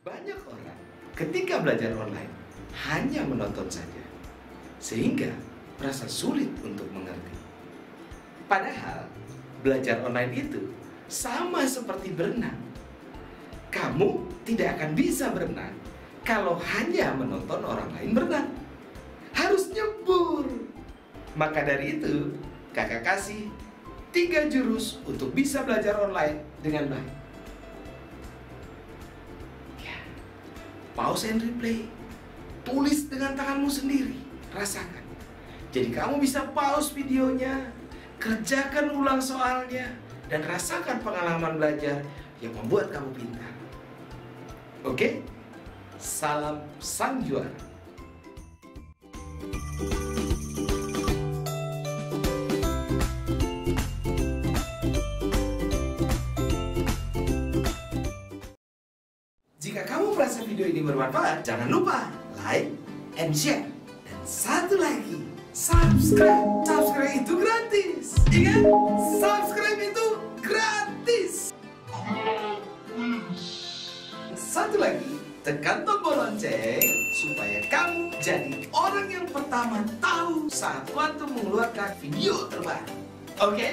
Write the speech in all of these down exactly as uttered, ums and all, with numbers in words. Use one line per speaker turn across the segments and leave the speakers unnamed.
Banyak orang ketika belajar online hanya menonton saja, sehingga merasa sulit untuk mengerti. Padahal belajar online itu sama seperti berenang. Kamu tidak akan bisa berenang kalau hanya menonton orang lain berenang. Harus nyebur. Maka dari itu, kakak kasih tiga jurus untuk bisa belajar online dengan baik. Ya. Pause and replay. Tulis dengan tanganmu sendiri. Rasakan. Jadi kamu bisa pause videonya, kerjakan ulang soalnya, dan rasakan pengalaman belajar yang membuat kamu pintar. Oke? Salam sang juara. Jika kamu merasa video ini bermanfaat, jangan lupa like and share. Dan satu lagi, subscribe. Subscribe itu gratis. Ingat, subscribe itu gratis. Satu lagi, tekan tombol lonceng supaya kamu jadi orang yang pertama tahu saat waktu mengeluarkan video terbaru. Oke?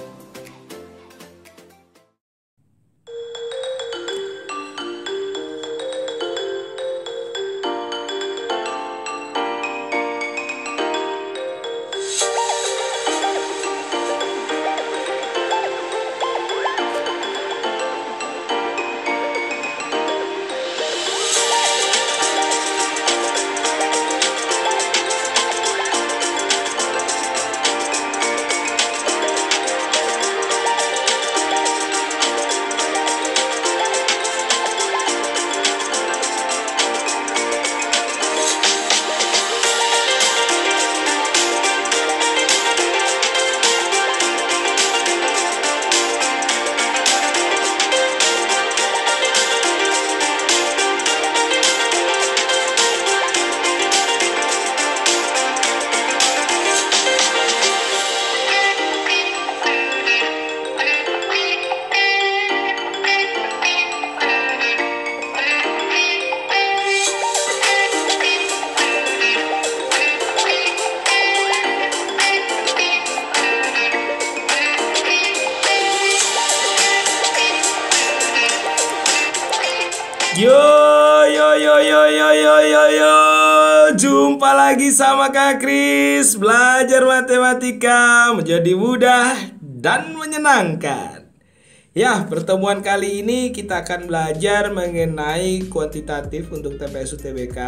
Yo yo yo yo yo yo yo yo jumpa lagi sama Kak Kris. Belajar matematika menjadi mudah dan menyenangkan. Ya, pertemuan kali ini kita akan belajar mengenai kuantitatif untuk T P S U T B K,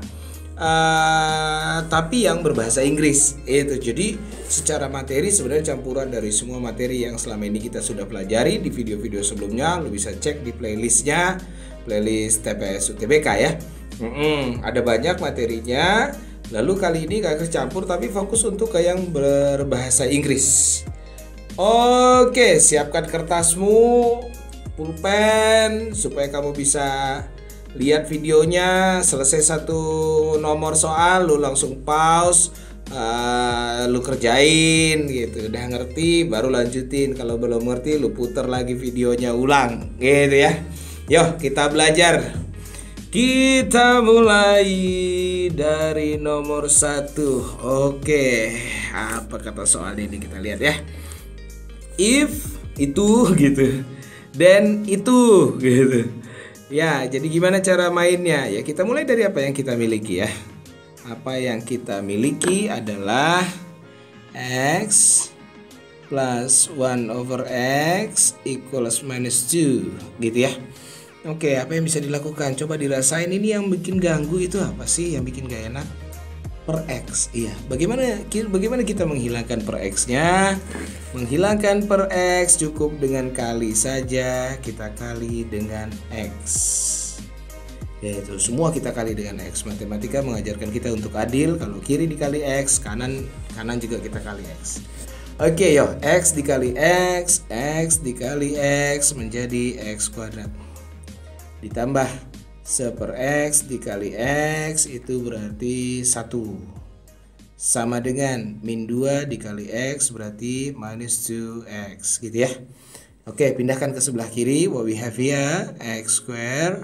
uh, tapi yang berbahasa Inggris. Itu jadi secara materi sebenarnya campuran dari semua materi yang selama ini kita sudah pelajari di video-video sebelumnya. Lo bisa cek di playlistnya, playlist T P S U T B K ya. Mm-mm, ada banyak materinya. Lalu kali ini Kak Kris campur tapi fokus untuk ke yang berbahasa Inggris. Oke, siapkan kertasmu, pulpen supaya kamu bisa lihat videonya. Selesai satu nomor soal, lu langsung pause, uh, lu kerjain gitu. Udah ngerti, baru lanjutin. Kalau belum ngerti, lu puter lagi videonya ulang, gitu ya. Yuk, kita belajar. Kita mulai dari nomor satu. Oke, apa kata soal ini kita lihat ya. If itu gitu, then itu gitu. Ya, jadi gimana cara mainnya? Ya kita mulai dari apa yang kita miliki ya. Apa yang kita miliki adalah X plus one over X equals minus two gitu ya. Oke, apa yang bisa dilakukan? Coba dirasain, ini yang bikin ganggu itu apa sih? Yang bikin gak enak? Per X, iya. Bagaimana bagaimana kita menghilangkan per X-nya? Menghilangkan per X cukup dengan kali saja. Kita kali dengan X. Yaitu semua kita kali dengan X. Matematika mengajarkan kita untuk adil. Kalau kiri dikali X, kanan kanan juga kita kali X. Oke, yo, X dikali X, X dikali X menjadi X kuadrat. Ditambah seper X dikali X itu berarti satu. Sama dengan min dua dikali X berarti minus two X gitu ya. Oke, pindahkan ke sebelah kiri. What we have here, X square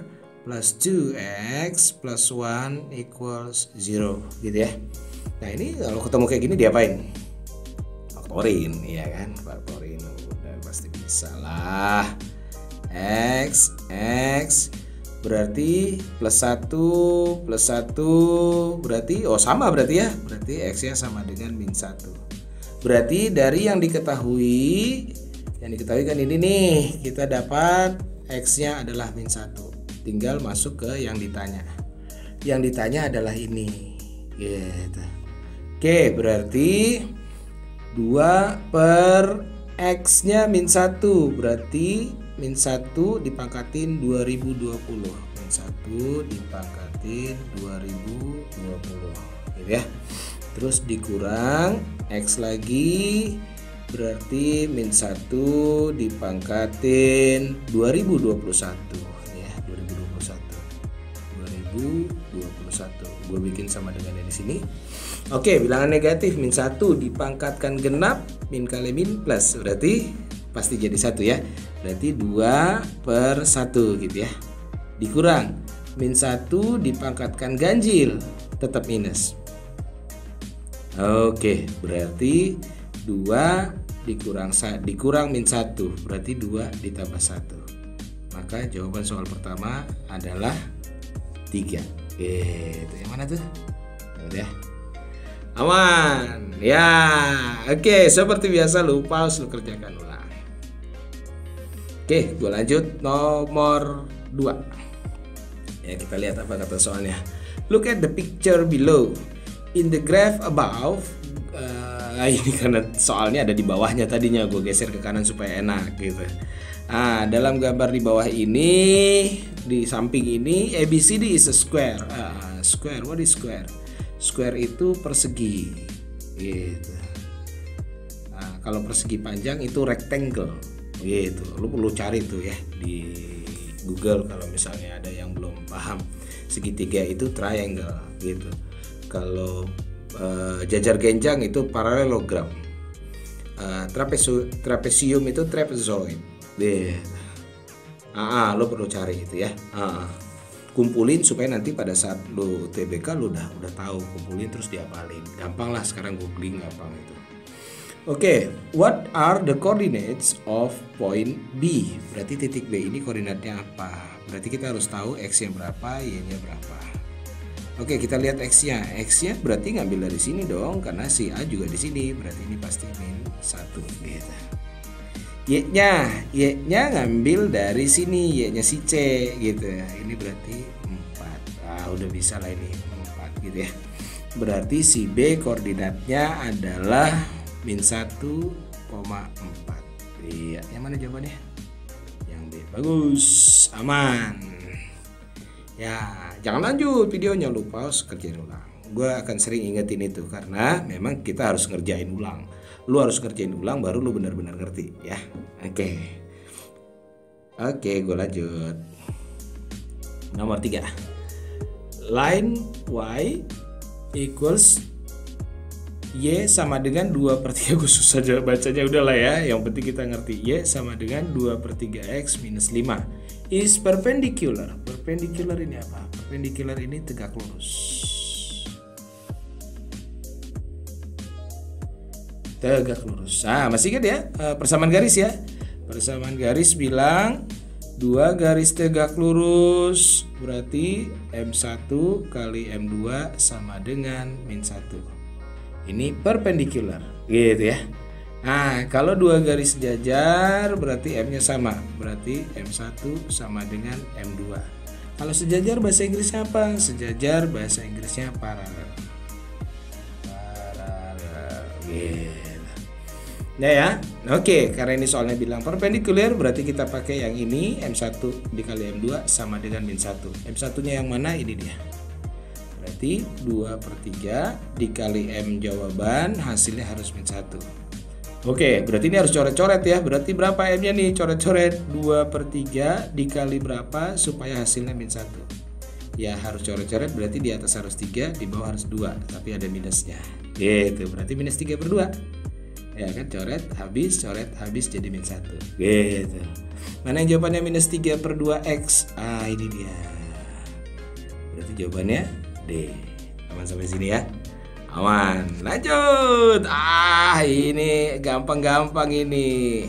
plus two x plus one equals zero gitu ya. Nah ini kalau ketemu kayak gini diapain? Faktorin, ya kan? Faktorin udah pasti bisa lah. X X berarti plus satu plus satu berarti oh sama berarti ya. Berarti X-nya sama dengan min satu. Berarti dari yang diketahui yang diketahui kan ini nih, kita dapat X-nya adalah min satu. Tinggal masuk ke yang ditanya. Yang ditanya adalah ini. Gitu. Oke, berarti dua per X-nya min satu. Berarti min satu dipangkatin dua ribu dua puluh. Min satu dipangkatin dua ribu dua puluh. Gitu ya. Terus dikurang X lagi. Berarti min satu dipangkatin dua ribu dua puluh satu. Ya, dua ribu dua puluh satu. dua ribu dua puluh satu. Gue bikin sama dengan yang di sini. Oke, bilangan negatif min satu dipangkatkan genap min kali min plus. Berarti pasti jadi satu ya. Berarti dua per satu gitu ya. Dikurang min satu dipangkatkan ganjil tetap minus. Oke, berarti dua dikurang dikurang min satu berarti dua ditambah satu. Maka jawaban soal pertama adalah tiga. Gitu. Yang mana tuh? Udah. Aman. Ya. Oke, seperti biasa lu pause, lu kerjakan ulang. Oke, gue lanjut nomor dua. Ya, kita lihat apa kata soalnya. Look at the picture below. In the graph above, uh, ini karena soalnya ada di bawahnya tadinya, gue geser ke kanan supaya enak gitu. Ah, dalam gambar di bawah ini, di samping ini, A B C D is a square. Uh, square, what is square? Square itu persegi, gitu. Nah, kalau persegi panjang itu rectangle, gitu. Lu perlu cari tuh ya di Google kalau misalnya ada yang belum paham. Segitiga itu triangle, gitu. Kalau uh, jajar genjang itu parallelogram. Uh, trapezu, trapesium itu trapezoid. Deh. Ah, ah, lo perlu cari itu ya. Ah, ah. Kumpulin supaya nanti pada saat lo U T B K lo udah udah tahu, kumpulin terus diapalin. Gampang lah sekarang googling gampang itu. Oke, okay. What are the coordinates of point B? Berarti titik B ini koordinatnya apa? Berarti kita harus tahu X-nya berapa, Y-nya berapa. Oke, kita lihat X-nya. X-nya berarti ngambil dari sini dong, karena si A juga di sini. Berarti ini pasti min satu gitu. Y-nya, Y-nya ngambil dari sini, Y-nya si C gitu. Ini berarti empat. Ah, udah bisa lah ini empat gitu ya. Berarti si B koordinatnya adalah min satu koma empat. Iya, yang mana jawabannya? Yang B. Bagus, aman. Ya, jangan lanjut videonya, lu pause, kerjain ulang. Gue akan sering ingetin itu karena memang kita harus ngerjain ulang. Lu harus ngerjain ulang baru lu benar-benar ngerti ya. Oke. Oke, gue lanjut. Nomor tiga. Line Y equals Y sama dengan dua per tiga. Gue susah bacanya, udahlah ya. Yang penting kita ngerti Y sama dengan dua per tiga X minus lima is perpendicular. Perpendicular ini apa? Perpendicular ini tegak lurus. Tegak lurus. Ah, masih ingat ya? Persamaan garis ya. Persamaan garis bilang dua garis tegak lurus berarti M satu kali M dua sama dengan min satu. Ini perpendicular, gitu ya. Nah, kalau dua garis sejajar berarti M-nya sama. Berarti M satu sama dengan M dua. Kalau sejajar bahasa Inggrisnya apa? Sejajar bahasa Inggrisnya paralel. Paralel. Gitu. Ya ya. Oke, karena ini soalnya bilang perpendicular berarti kita pakai yang ini, M satu dikali M dua sama dengan min satu. M satu-nya yang mana? Ini dia. Berarti dua per tiga dikali M jawaban, hasilnya harus min satu. Oke, berarti ini harus coret-coret ya. Berarti berapa M-nya nih? Coret-coret dua per tiga dikali berapa supaya hasilnya min satu. Ya harus coret-coret, berarti di atas harus tiga, di bawah harus dua, tapi ada minusnya. Gitu, berarti minus tiga per dua. Ya kan, coret habis, coret habis jadi min satu. Gitu. Mana yang jawabannya minus tiga per dua X? Ah, ini dia. jawabannya D. Aman sampai sini ya? Aman. Lanjut. Ah, ini gampang-gampang ini.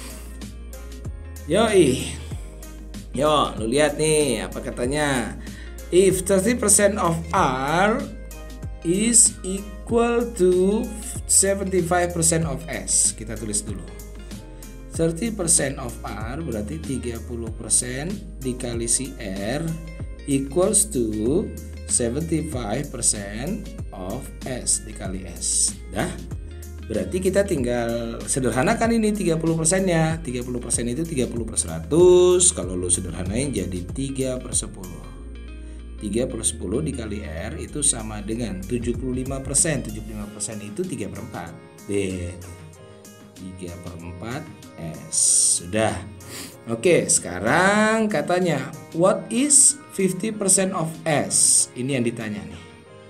Yoi. Yo, lu lihat nih apa katanya. If thirty percent of R is equal to seventy-five percent of S. Kita tulis dulu. thirty percent of R berarti tiga puluh persen dikali si R equals to seventy-five percent of S dikali S. Dah. Berarti kita tinggal sederhanakan ini tiga puluh persennya. tiga puluh persen itu tiga puluh per seratus. Kalau lu sederhanain jadi tiga per sepuluh. tiga per sepuluh dikali R itu sama dengan tujuh puluh lima persen. tujuh puluh lima persen itu tiga per empat. D. tiga per empat S. Sudah. Oke, sekarang katanya what is fifty percent of S? Ini yang ditanya nih.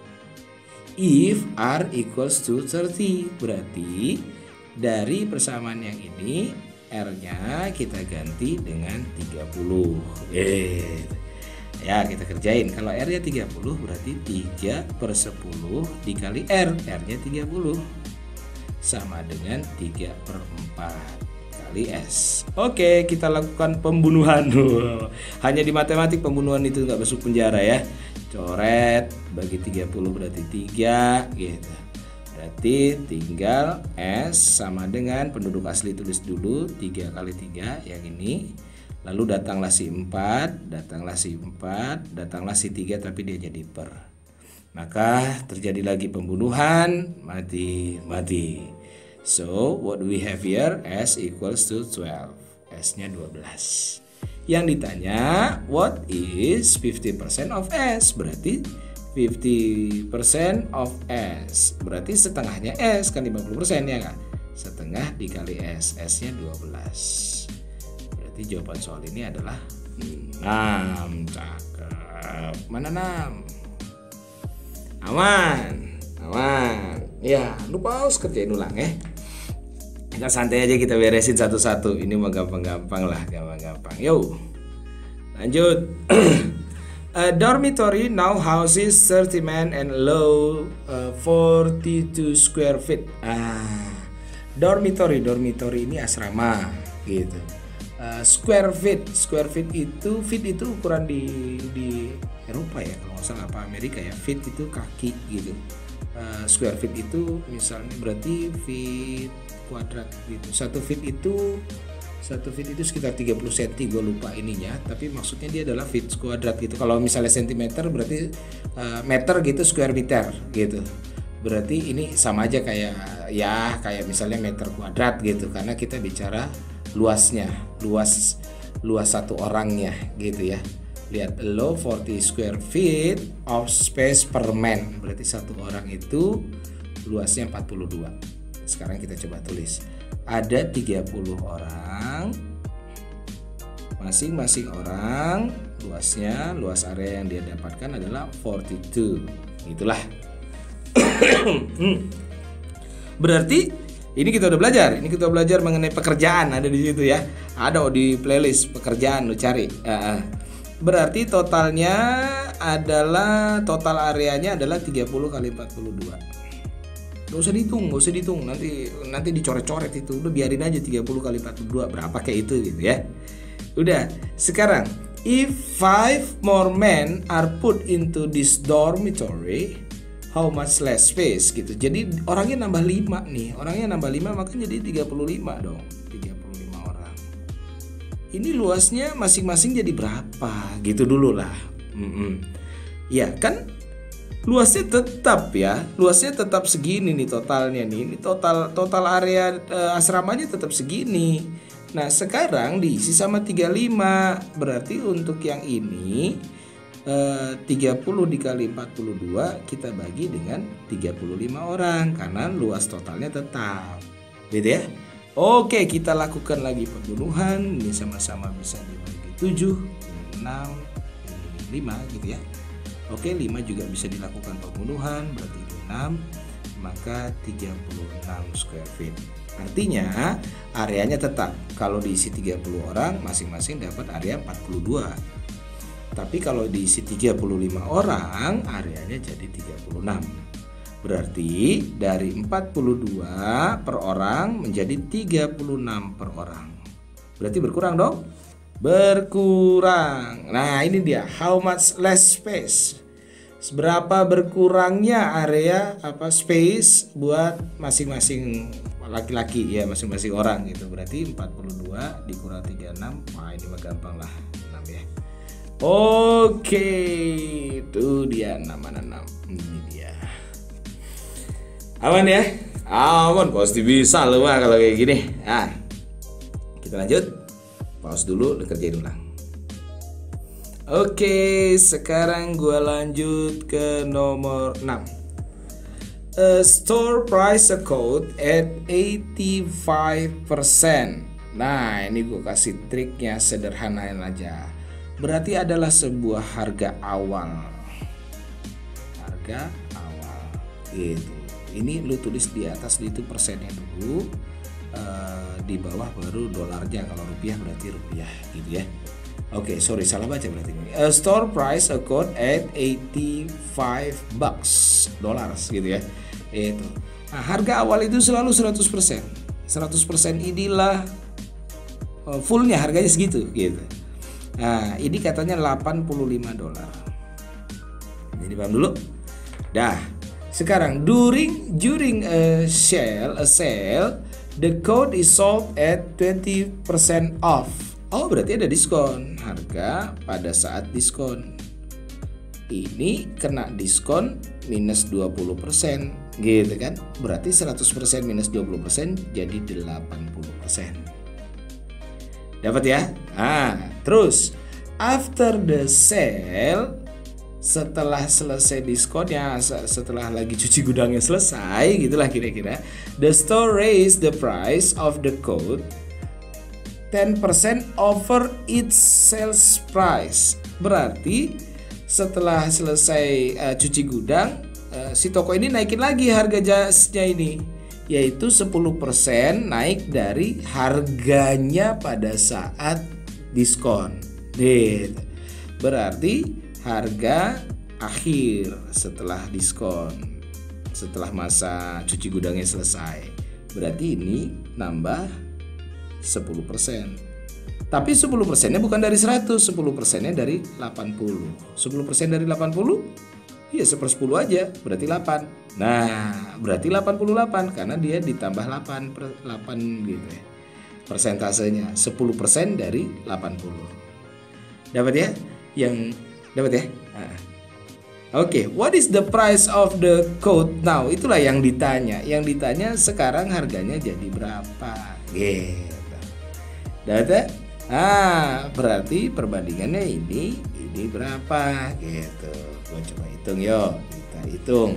If R equals to thirty, berarti dari persamaan yang ini R-nya kita ganti dengan tiga puluh. Eh, ya kita kerjain. Kalau R-nya tiga puluh berarti tiga per sepuluh dikali R. R-nya tiga puluh sama dengan tiga per empat kali S. Oke, kita lakukan pembunuhan. Hanya di matematik pembunuhan itu nggak masuk penjara ya. Coret bagi tiga puluh berarti tiga gitu. Berarti tinggal S sama dengan penduduk asli, tulis dulu tiga kali tiga yang ini. Lalu datanglah si empat, datanglah si empat, datanglah si tiga tapi dia jadi per. Maka terjadi lagi pembunuhan, mati, mati. So what we have here, S equals to twelve. S-nya dua belas. Yang ditanya what is fifty percent of S? Berarti fifty percent of S berarti setengahnya S kan lima puluh persen ya kan? Setengah dikali S, S-nya dua belas. Berarti jawaban soal ini adalah enam. Cakep. Mana enam? Aman. Aman. Ya, lu pause kerjain ulang ya. Kita santai aja, kita beresin satu-satu. Ini mah gampang-gampang lah, gampang-gampang. Yo, lanjut. A dormitory now houses thirty men and allow uh, forty-two square feet. Ah, dormitory, dormitory ini asrama, gitu. Uh, square feet, square feet itu, feet itu ukuran di di Eropa ya, kalau nggak salah apa Amerika ya. Feet itu kaki gitu. Uh, square feet itu misalnya berarti feet kuadrat gitu. Satu feet itu satu feet itu sekitar tiga puluh sentimeter, gue lupa ininya, tapi maksudnya dia adalah feet kuadrat gitu. Kalau misalnya sentimeter berarti uh, meter gitu, square meter gitu. Berarti ini sama aja kayak ya kayak misalnya meter kuadrat gitu, karena kita bicara luasnya, luas luas satu orangnya gitu ya. Lihat, allow forty square feet of space per man. Berarti satu orang itu luasnya empat puluh dua. Sekarang kita coba tulis. Ada tiga puluh orang. Masing-masing orang luasnya, luas area yang dia dapatkan adalah forty-two. Itulah. Berarti ini kita udah belajar. Ini kita belajar mengenai pekerjaan, ada di situ ya. Ada di playlist pekerjaan, lu cari. Uh, berarti totalnya adalah total areanya adalah tiga puluh kali empat puluh dua. Gak usah dihitung, gak usah dihitung. Nanti nanti dicoret-coret itu. Udah biarin aja tiga puluh kali empat puluh dua berapa kayak itu gitu ya. Udah. Sekarang if five more men are put into this dormitory, how much less space gitu. Jadi orangnya nambah lima nih. Orangnya nambah lima makanya jadi tiga puluh lima dong. tiga puluh lima orang. Ini luasnya masing-masing jadi berapa? Gitu dulu lah. Mm-mm. Ya kan luasnya tetap ya. Luasnya tetap segini nih totalnya nih. Ini total total area uh, asramanya tetap segini. Nah, sekarang diisi sama tiga puluh lima. Berarti untuk yang ini uh, tiga puluh dikali empat puluh dua kita bagi dengan tiga puluh lima orang karena luas totalnya tetap. Gitu ya. Oke, kita lakukan lagi pembunuhan. Ini sama-sama bisa dibagi tujuh, enam, lima gitu ya. Oke, lima juga bisa dilakukan pembunuhan, berarti enam, maka tiga puluh enam square feet. Artinya areanya tetap. Kalau diisi tiga puluh orang, masing-masing dapat area empat puluh dua. tapi kalau diisi tiga puluh lima orang, areanya jadi tiga puluh enam. Berarti dari empat puluh dua per orang menjadi tiga puluh enam per orang. Berarti berkurang dong? Berkurang. Nah, ini dia, how much less space. Seberapa berkurangnya area apa space buat masing-masing laki-laki ya, masing-masing orang gitu. Berarti empat puluh dua dikurang tiga puluh enam. Wah, ini mah gampang lah, enam ya. Oke, itu dia enam mana enam. Ini dia. Aman ya? Aman, pasti bisa lu mah kalau kayak gini. Nah, kita lanjut. Pause dulu, lu kerjain ulang. Oke, sekarang gua lanjut ke nomor enam. A store price a code at eighty-five percent. Nah, ini gua kasih triknya, sederhanain aja. Berarti adalah sebuah harga awal. Harga awal. Gitu. Ini lu tulis di atas itu persennya dulu. Uh, di bawah baru dolarnya, kalau rupiah berarti rupiah gitu ya. Oke, okay, sorry salah baca berarti ini. A store price a code at eighty-five bucks, dollars gitu ya. Itu. Nah, harga awal itu selalu seratus persen. seratus persen inilah uh, fullnya harganya segitu gitu. Nah, ini katanya delapan puluh lima dolar. Jadi paham dulu? Dah. Sekarang during during a sale, a sale the code is sold at twenty percent off. Oh, berarti ada diskon. Harga pada saat diskon. Ini kena diskon minus dua puluh persen gitu kan. Berarti seratus persen minus dua puluh persen jadi delapan puluh persen. Dapat ya? Ah, terus after the sale, setelah selesai diskonnya, setelah lagi cuci gudangnya selesai, gitulah kira-kira, the store raise the price of the code ten percent over its sales price. Berarti setelah selesai uh, cuci gudang, uh, si toko ini naikin lagi harga jasnya ini, yaitu sepuluh persen naik dari harganya pada saat diskon. Gitu. Berarti harga akhir setelah diskon, setelah masa cuci gudangnya selesai. Berarti ini nambah sepuluh persen. Tapi sepuluh persennya bukan dari seratus, sepuluh persennya dari delapan puluh. sepuluh persen dari delapan puluh? Iya, sepersepuluh aja, berarti delapan. Nah, berarti delapan puluh delapan karena dia ditambah delapan per delapan gitu ya. Persentasenya sepuluh persen dari delapan puluh. Dapat ya? Yang dapat ya? Nah. Oke, okay. What is the price of the code now? Itulah yang ditanya. Yang ditanya sekarang harganya jadi berapa? Gitu. Dapat? Ah, berarti perbandingannya ini ini berapa? Gitu. Gua coba hitung yuk. Kita hitung.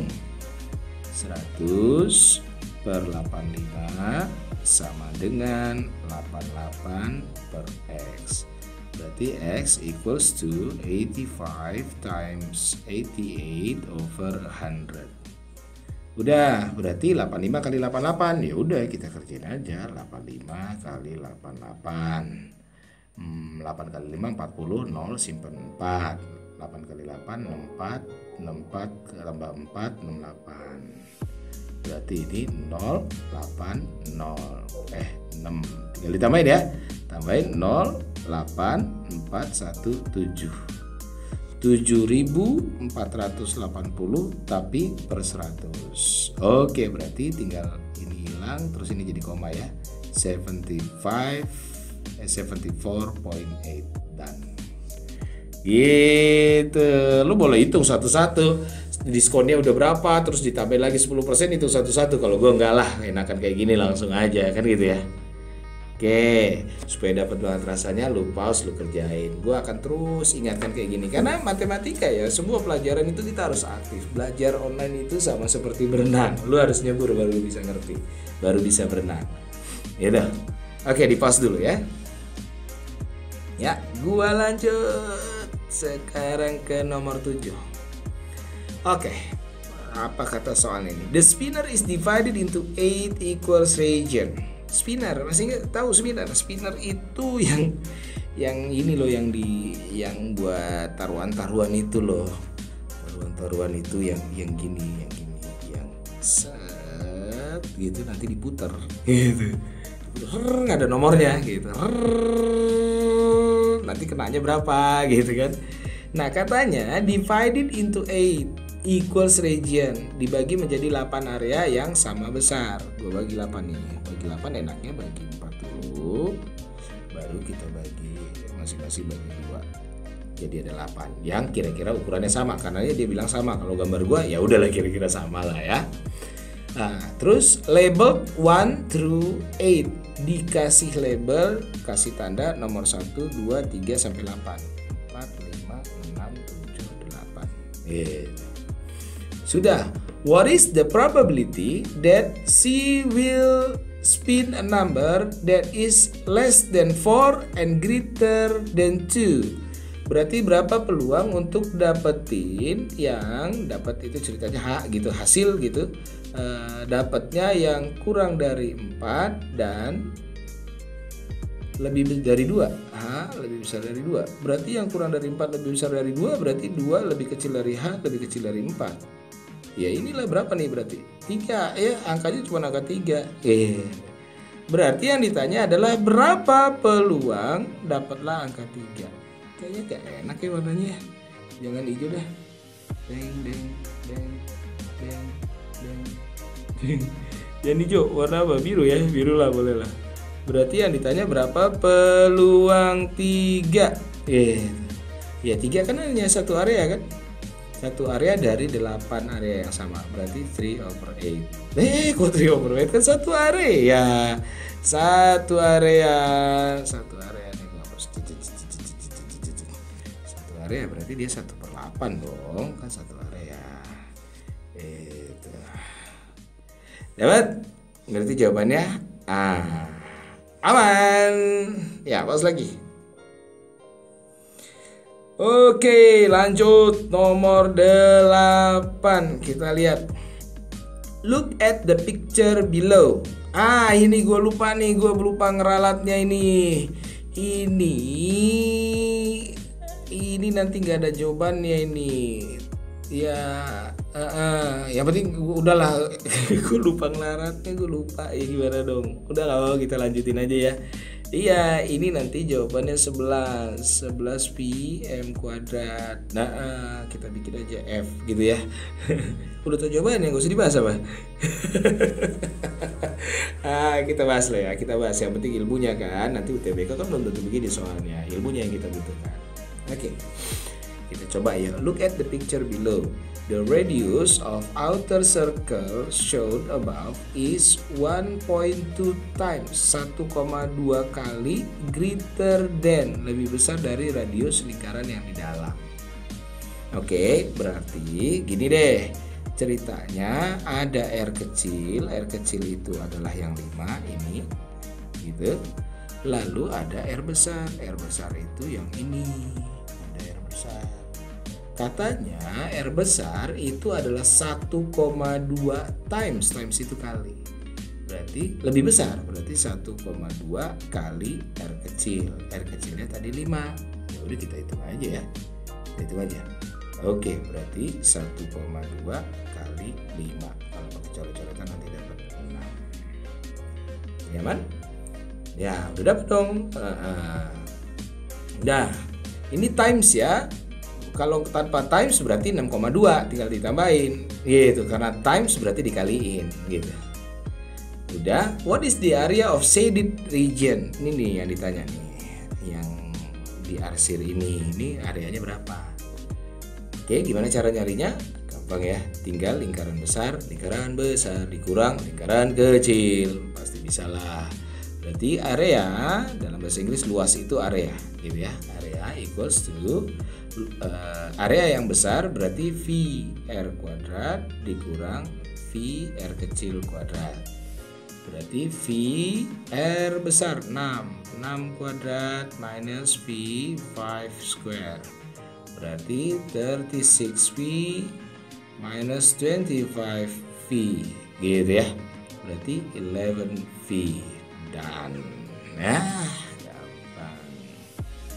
seratus per delapan puluh lima sama dengan delapan puluh delapan per X. Berarti X equals to eighty-five times eighty-eight over one hundred. Udah, berarti delapan puluh lima kali delapan puluh delapan. Ya udah, kita kerjain aja. delapan puluh lima kali delapan puluh delapan. Hmm, delapan kali lima empat puluh, nol simpan empat. delapan kali delapan enam puluh empat, enam puluh empat tambah empat enam puluh delapan. Berarti ini nol delapan nol. Eh, enam. Tinggal ditambahin ya. Tambahin nol delapan empat satu tujuh. tujuh ribu empat ratus delapan puluh tapi per seratus. Oke, berarti tinggal ini hilang, terus ini jadi koma ya. seventy-five eh, seventy-four point eight dan gitu. Lu boleh hitung satu-satu, diskonnya udah berapa, terus ditambahin lagi sepuluh persen, itu satu-satu. Kalau gue enggak lah, enakan kayak gini langsung aja kan gitu ya. Oke, supaya dapat banget rasanya, lu pause, lu kerjain. Gue akan terus ingatkan kayak gini, karena matematika ya, semua pelajaran itu kita harus aktif. Belajar online itu sama seperti berenang, lu harus nyebur baru bisa ngerti, baru bisa berenang. Gitu. Oke, di pause dulu ya. Ya, gue lanjut sekarang ke nomor tujuh. Oke, apa kata soal ini? The spinner is divided into eight equal region. Spinner, masih nggak tahu spinner? Spinner itu yang yang ini loh, yang di yang buat taruhan-taruhan itu loh. Taruhan-taruhan itu yang yang gini, yang gini, yang set gitu nanti diputar gitu. Her, ada nomornya gitu. Her, nanti kenanya berapa gitu kan. Nah, katanya divided into eight equals region, dibagi menjadi delapan area yang sama besar. Gue bagi delapan nih. Bagi delapan enaknya bagi empat dulu. Baru kita bagi masing-masing bagi dua. Jadi ada delapan yang kira-kira ukurannya sama, karena dia bilang sama. Kalau gambar gua ya udahlah kira-kira sama lah ya. Nah, terus label one through eight, dikasih label, kasih tanda nomor satu, dua, tiga sampai delapan. empat, lima, enam, tujuh, delapan. Gitu. Sudah. What is the probability that C will spin a number that is less than four and greater than two? Berarti berapa peluang untuk dapetin yang dapat itu ceritanya H gitu, hasil gitu, e, dapatnya yang kurang dari empat dan lebih dari dua. H lebih besar dari dua. Berarti yang kurang dari empat lebih besar dari dua, berarti dua lebih kecil dari H lebih kecil dari empat. Ya inilah berapa nih berarti? tiga ya, angkanya cuma angka tiga. Eh. Berarti yang ditanya adalah berapa peluang dapatlah angka tiga. Kayaknya gak enak ya warnanya ya. Jangan hijau dah. Deng deng deng deng deng. Jangan hijau, warna apa? Biru ya, biru lah boleh lah. Berarti yang ditanya berapa peluang tiga. Eh, ya tiga kan hanya satu area kan. Satu area dari delapan area yang sama. Berarti three over eight. Eh, kok three over eight kan satu area. Satu area, satu area. Area berarti dia satu per delapan dong, kan satu area. Itu. Dapat? Ngerti jawabannya? Ah, aman. Ya, pause lagi. Oke, lanjut nomor delapan. Kita lihat. Look at the picture below. Ah, ini gue lupa nih, gue lupa ngeralatnya ini. Ini Ini nanti nggak ada jawabannya ini. Ya, uh, uh, yang penting udahlah. Gue lupa ngelaratnya, gue lupa. Ya gimana dong? Udah lah, kita lanjutin aja ya. Iya, ini nanti jawabannya sebelas. sebelas pi m kuadrat. Nah, uh, kita bikin aja F gitu ya. Udah tahu jawabannya, gak usah dibahas apa. ah, kita bahas lah ya, kita bahas. Yang penting ilmunya kan. Nanti U T B K kan belum tentu begini soalnya. Ilmunya yang kita butuhkan. Oke, okay. Kita coba ya. Look at the picture below. The radius of outer circle shown above is one point two times, satu koma dua kali greater than, lebih besar dari radius lingkaran yang di dalam. Oke, okay, berarti gini deh. Ceritanya ada R kecil, R kecil itu adalah yang lima ini, gitu. Lalu ada R besar, R besar itu yang ini. Katanya R besar itu adalah satu koma dua times, times itu kali. Berarti lebih besar, berarti satu koma dua kali R kecil. R kecilnya tadi lima. Ya udah kita hitung aja ya. Kita hitung aja. Oke, berarti satu koma dua kali lima. Kalau pakai coret-coretan nanti dapat enam. Nyaman? Ya, udah dapat dong. Uh, uh. Nah, ini times ya. Kalau tanpa times berarti enam koma dua, tinggal ditambahin gitu, karena times berarti dikaliin gitu. Udah, what is the area of shaded region? Ini nih yang ditanya nih, yang diarsir ini, ini areanya berapa? Oke, gimana cara nyarinya? Gampang ya, tinggal lingkaran besar, lingkaran besar dikurang lingkaran kecil, pasti bisa lah. Berarti area dalam bahasa Inggris luas itu area, gitu ya. Area equals to uh, area yang besar berarti V R kuadrat dikurang V R kecil kuadrat. Berarti V R besar enam, enam kuadrat minus V lima square. Berarti tiga puluh enam V minus dua puluh lima V, gitu ya. Berarti eleven V. Dan nah, gampang.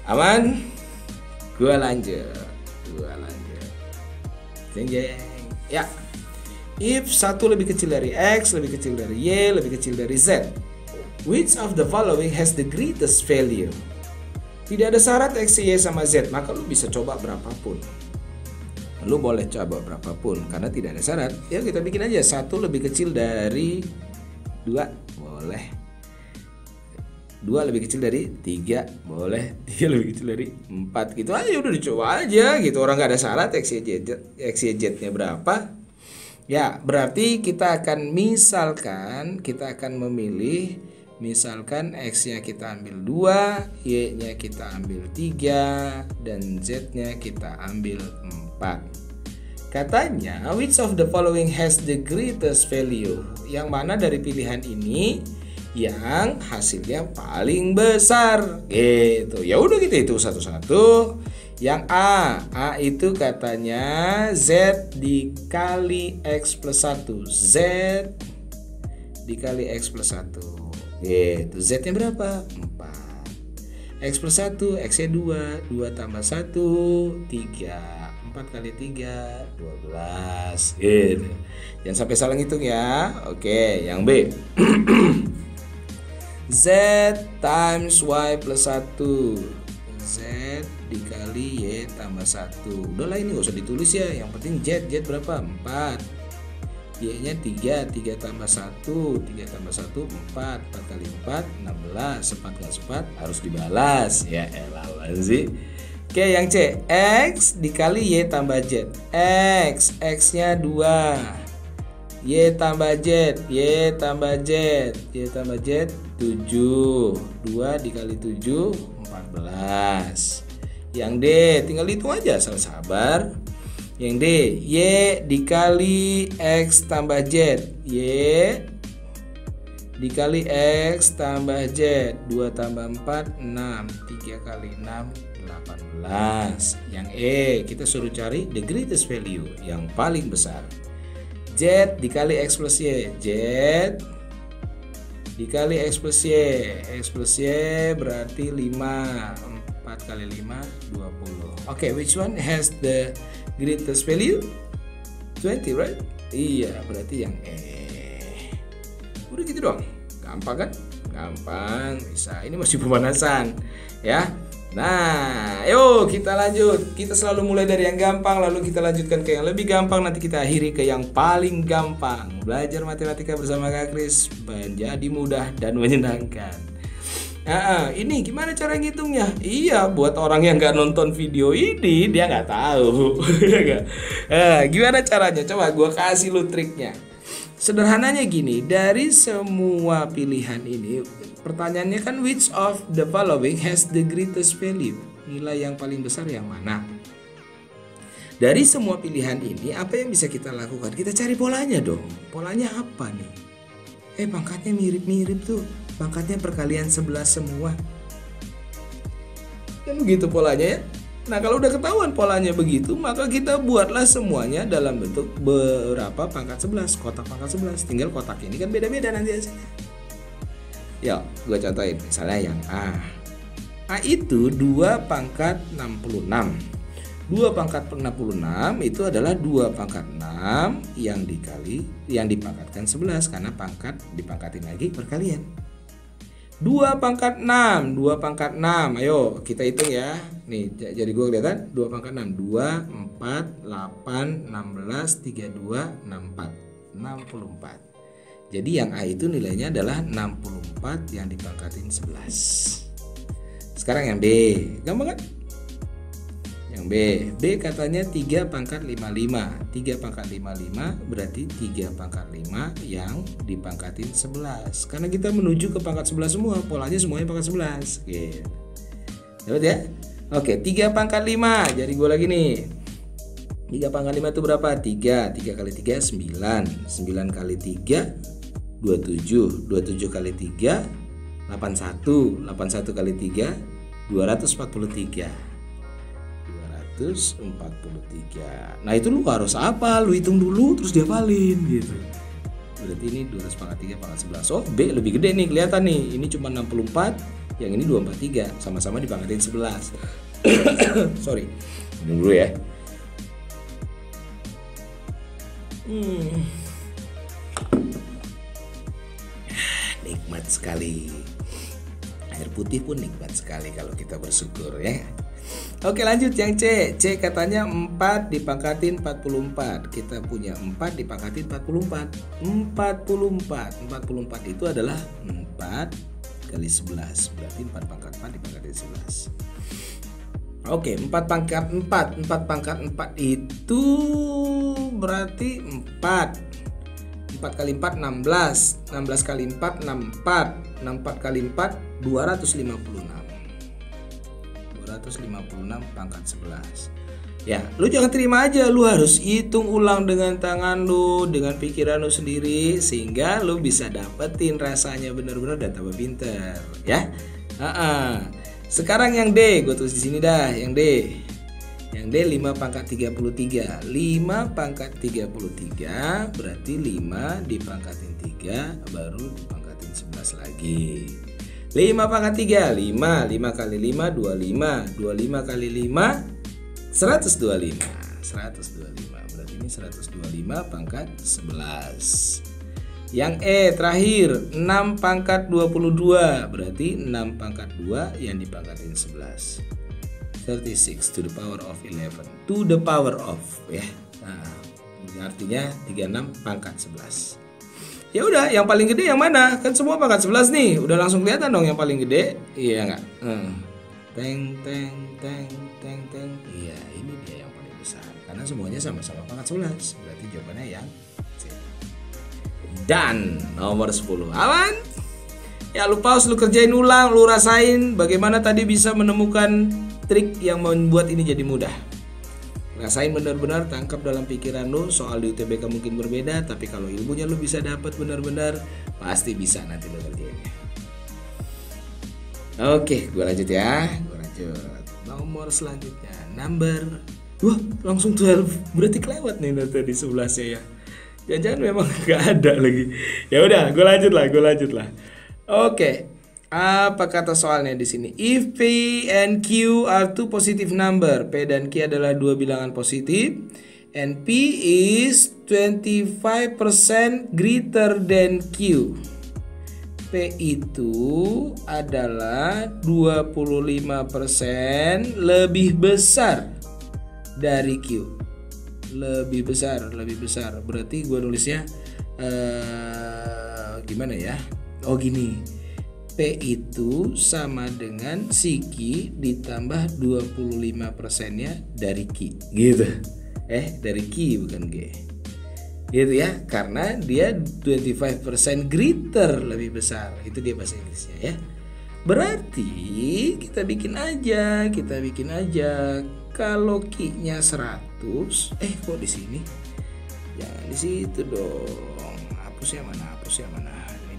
Aman? Gua lanjut. Gua lanjut. Jeng jeng. Ya. If satu lebih kecil dari X, lebih kecil dari Y, lebih kecil dari Z, which of the following has the greatest value? Tidak ada syarat X, Y sama Z, maka lu bisa coba berapapun. Lu boleh coba berapapun karena tidak ada syarat. Ya kita bikin aja satu lebih kecil dari dua, boleh. Dua lebih kecil dari tiga, boleh. Tiga lebih kecil dari empat, gitu aja udah dicoba aja gitu. Orang nggak ada syarat X, Y, Z, X, Y, Z-nya berapa. Ya berarti kita akan misalkan kita akan memilih, misalkan X-nya kita ambil dua, Y-nya kita ambil tiga, dan Z-nya kita ambil empat. Katanya, which of the following has the greatest value? Yang mana dari pilihan ini yang hasilnya paling besar? Gitu. Ya udah kita hitung satu-satu. Yang A, A itu katanya Z dikali X plus satu. Z dikali X plus satu. Gitu. Z-nya berapa? empat. X plus satu, X-nya dua. dua tambah satu, tiga. empat kali tiga, dua belas. Gitu. Jangan sampai salah ngitung ya. Oke, yang B. Z times Y plus satu. Z dikali Y tambah satu. Udah lah ini gak usah ditulis ya. Yang penting Z. Z berapa? empat. Y-nya tiga, tiga tambah satu, tiga tambah satu, empat, empat kali empat, enam belas, empat kali empat harus dibalas. Ya elah sih. Oke yang C, X dikali Y tambah Z. X, X-nya dua, Y tambah Z, Y tambah Z, Y tambah Z tujuh, dua dikali tujuh, empat belas. Yang D, tinggal hitung aja, sabar. Yang D, Y dikali X tambah Z. Y dikali X tambah Z. Dua tambah empat, enam. Tiga kali enam, delapan belas. Yang E, kita suruh cari the greatest value, yang paling besar. Z dikali X plus Y. Z dikali X plus Y. X plus Y berarti lima. empat kali lima, dua puluh. Oke, okay, which one has the greatest value? twenty, right? Iya, berarti yang E. Udah gitu dong. Gampang kan? Gampang, bisa. Ini masih pemanasan, ya. Nah, yuk kita lanjut. Kita selalu mulai dari yang gampang, lalu kita lanjutkan ke yang lebih gampang, nanti kita akhiri ke yang paling gampang. Belajar matematika bersama Kak Kris menjadi mudah dan menyenangkan. Nah, ini gimana cara ngitungnya? Iya, buat orang yang nggak nonton video ini dia nggak tahu. Nah, gimana caranya? Coba gue kasih lu triknya. Sederhananya gini, dari semua pilihan ini, pertanyaannya kan which of the following has the greatest value? Nilai yang paling besar yang mana? Dari semua pilihan ini, apa yang bisa kita lakukan? Kita cari polanya dong. Polanya apa nih? Eh, pangkatnya mirip-mirip tuh. Pangkatnya perkalian sebelas semua. Kan begitu polanya ya. Nah kalau udah ketahuan polanya begitu, maka kita buatlah semuanya dalam bentuk berapa pangkat sebelas, kotak pangkat sebelas. Tinggal kotak ini kan beda-beda nanti hasilnya. Ya, gue contohin. Misalnya yang A. A itu dua pangkat enam puluh enam. dua pangkat enam puluh enam itu adalah dua pangkat enam yang dikali yang dipangkatkan sebelas, karena pangkat dipangkatin lagi perkalian. dua pangkat enam, dua pangkat enam. Ayo kita hitung ya. Nih, jadi gue kelihatan dua pangkat enam. dua, empat, delapan, enam belas, tiga puluh dua, enam puluh empat. enam puluh empat. Jadi yang A itu nilainya adalah enam puluh empat yang dipangkatin sebelas. Sekarang yang B. Gampang kan? Yang B. B katanya tiga pangkat lima puluh lima. tiga pangkat lima puluh lima berarti tiga pangkat lima yang dipangkatin sebelas. Karena kita menuju ke pangkat sebelas semua, polanya semuanya pangkat sebelas. Oke. Dapat ya? Oke, tiga pangkat lima. Jadi gue lagi nih. tiga pangkat lima itu berapa? tiga. tiga kali tiga sembilan. sembilan kali tiga dua puluh tujuh. dua puluh tujuh kali tiga delapan puluh satu. delapan puluh satu kali tiga dua ratus empat puluh tiga. dua ratus empat puluh tiga. Nah itu lu harus apa? Lu hitung dulu terus dihafalin gitu. Berarti ini dua ratus pangkat tiga pangkat sebelas. Oh B lebih gede nih, kelihatan nih. Ini cuma enam puluh empat. Yang ini dua empat tiga, sama-sama dipangkatin sebelas. Sorry, minum dulu ya. Hmm. Nikmat sekali. Air putih pun nikmat sekali kalau kita bersyukur ya. Oke, lanjut yang C. C katanya empat dipangkatin empat puluh empat. Kita punya empat dipangkatin empat puluh empat. empat puluh empat. empat puluh empat itu adalah empat kali sebelas. Berarti empat pangkat empat dipangkatin sebelas. Oke, empat pangkat empat. empat pangkat empat itu berarti empat. empat kali empat enam belas. enam belas kali empat enam puluh empat. enam puluh empat kali empat dua ratus lima puluh enam. dua ratus lima puluh enam pangkat sebelas. Ya, lu jangan terima aja, lu harus hitung ulang dengan tangan lu, dengan pikiran lu sendiri, sehingga lu bisa dapetin rasanya benar-benar dan tambah pinter, ya. Ha-ha. Sekarang yang D, gue tulis di sini dah, yang D. Yang D lima pangkat tiga puluh tiga. lima pangkat tiga puluh tiga berarti lima dipangkatin tiga baru dipangkatin sebelas lagi. lima pangkat tiga, lima. lima kali lima dua puluh lima. dua puluh lima kali lima seratus dua puluh lima. seratus dua puluh lima. Berarti ini seratus dua puluh lima pangkat sebelas. Yang E terakhir, enam pangkat dua puluh dua. Berarti enam pangkat dua yang dipangkatin sebelas. thirty-six to the power of eleven. To the power of, ya. Nah, ini artinya tiga puluh enam pangkat sebelas. Ya udah, yang paling gede yang mana? Kan semua pangkat sebelas nih. Udah langsung kelihatan dong yang paling gede. Iya enggak? Hmm. Teng teng teng teng teng. Iya, ini dia yang paling besar. Karena semuanya sama-sama pangkat sebelas. Berarti jawabannya yang C. Dan nomor sepuluh. Aman? Ya, lu pause, lu kerjain ulang, lu rasain bagaimana tadi bisa menemukan trik yang membuat ini jadi mudah. Rasain benar-benar, tangkap dalam pikiran lu. Soal di U T B K mungkin berbeda, tapi kalau ilmunya lu bisa dapat benar-benar, pasti bisa nanti lu kerjainnya. Oke, gue lanjut ya. Gue lanjut. Nomor selanjutnya, number. Wah, langsung dua belas. Berarti kelewat nih tadi sebelasnya ya. Jangan-jangan memang gak ada lagi. Ya udah, gue lanjut lah, gue lanjut lah. Oke. Apa kata soalnya di sini? If P and Q are two positive number, P dan Q adalah dua bilangan positif, and P is twenty-five percent greater than Q. P itu adalah dua puluh lima persen lebih besar dari Q. Lebih besar, lebih besar. Berarti gue nulisnya uh, gimana ya? Oh gini. P itu sama dengan si Q ditambah dua puluh lima persennya dari Q gitu. Eh dari Q bukan G. Gitu ya, karena dia twenty-five percent greater, lebih besar. Itu dia bahasa Inggrisnya ya. Berarti kita bikin aja, kita bikin aja. Kalau Q-nya seratus, eh kok di sini? Jangan di situ dong. Hapusnya mana? Hapusnya mana?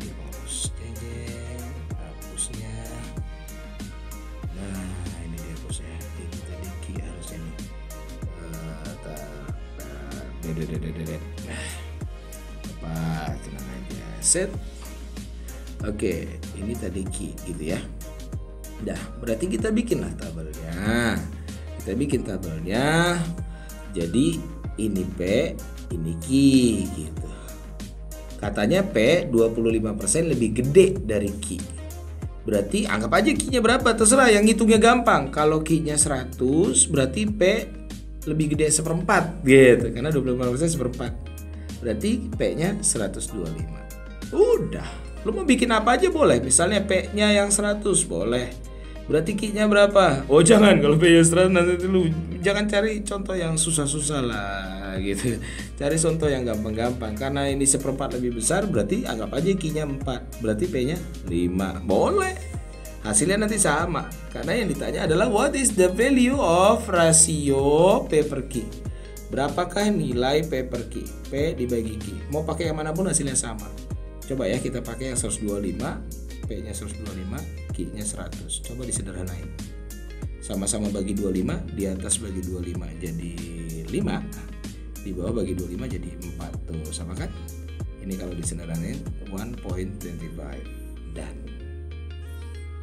Apa, tenang aja. Set. Oke, ini tadi Q gitu ya. Dah, berarti kita bikinlah tabelnya. Kita bikin tabelnya. Jadi ini P, ini Q gitu. Katanya P dua puluh lima persen lebih gede dari Q. Berarti anggap aja Q-nya berapa, terserah, yang hitungnya gampang. Kalau Q-nya seratus, berarti P lebih gede seperempat gitu, karena dua puluh lima persen seperempat. Berarti P-nya seratus dua puluh lima. Udah, lu mau bikin apa aja boleh. Misalnya P-nya yang seratus boleh. Berarti Q-nya berapa? Oh jangan, kalau P-nya seratus nanti lu jangan cari contoh yang susah-susah lah gitu. Cari contoh yang gampang-gampang. Karena ini seperempat lebih besar, berarti anggap aja Q-nya empat. Berarti P-nya lima. Boleh. Hasilnya nanti sama, karena yang ditanya adalah what is the value of rasio P per Q. Berapakah nilai P per Q? P dibagi Q. Mau pakai yang manapun hasilnya sama. Coba ya kita pakai yang seratus dua puluh lima, P-nya seratus dua puluh lima, Q-nya seratus. Coba disederhanain. Sama-sama bagi dua puluh lima, di atas bagi dua puluh lima jadi lima, di bawah bagi dua puluh lima jadi empat. Tuh, sama kan? Ini kalau disederhanain satu koma dua lima. Dan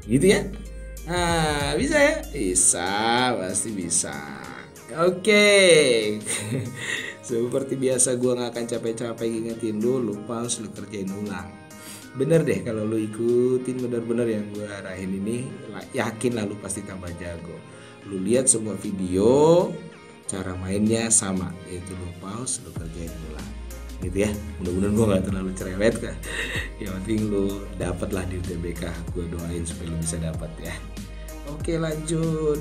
Gitu ya. Nah, bisa ya? Bisa, pasti bisa. Oke. Seperti biasa gue gak akan capek-capek ingetin lu, lu pause, lu kerjain ulang. Bener deh kalau lu ikutin bener-bener yang gue arahin ini, yakin lah lu pasti tambah jago. Lu lihat semua video, cara mainnya sama, yaitu lu pause, lu kerjain ulang. Gitu ya. Mudah-mudahan gue gak terlalu cerewet kan. Yang penting lu dapet lah di U T B K. Gue doain supaya lu bisa dapat ya. Oke, lanjut.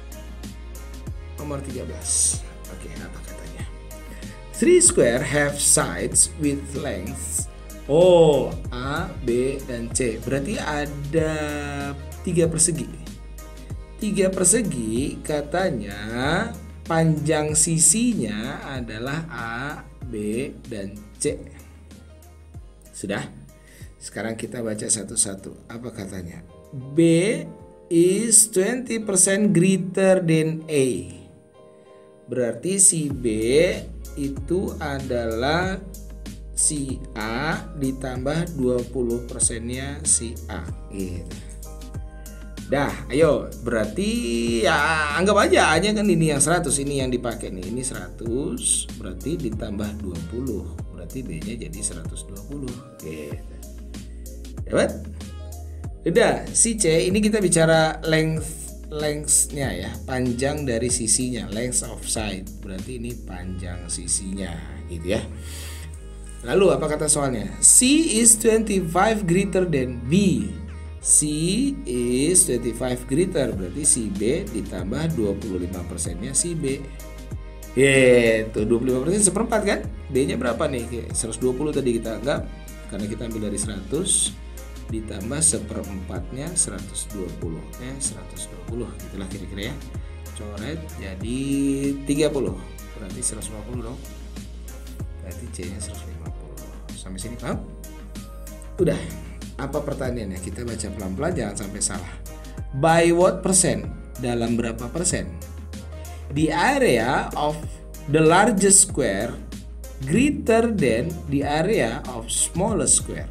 Nomor tiga belas. Oke, apa katanya? Three square have sides with lengths O, A, B, dan C. Berarti ada tiga persegi. Tiga persegi katanya panjang sisinya adalah A, B, dan C. Sudah? Sekarang kita baca satu-satu. Apa katanya? B is twenty percent greater than A. Berarti si B itu adalah si A ditambah dua puluh persennya si A gitu. Dah, ayo. Berarti ya anggap aja A-nya kan ini yang seratus, ini yang dipakai nih. Ini seratus, berarti ditambah dua puluh. Berarti B-nya jadi seratus dua puluh. Gitu. Dapat? Udah, si C ini kita bicara length lengthnya ya, panjang dari sisinya, length of side. Berarti ini panjang sisinya, gitu ya. Lalu apa kata soalnya? C is twenty-five greater than B. C is twenty-five greater, berarti si B ditambah dua puluh lima persennya si B. Gitu, dua puluh lima persen seperempat kan? B-nya berapa nih? seratus dua puluh tadi kita anggap, karena kita ambil dari seratus ditambah seperempatnya seratus dua puluh, eh seratus dua puluh gitulah kira-kira ya. Coret jadi tiga puluh, berarti seratus lima puluh dong. Berarti C-nya seratus lima puluh. Sampai sini paham? Udah. Apa pertanyaannya? Kita baca pelan-pelan, jangan sampai salah. By what percent? Dalam berapa persen? The area of the largest square greater than the area of smallest square.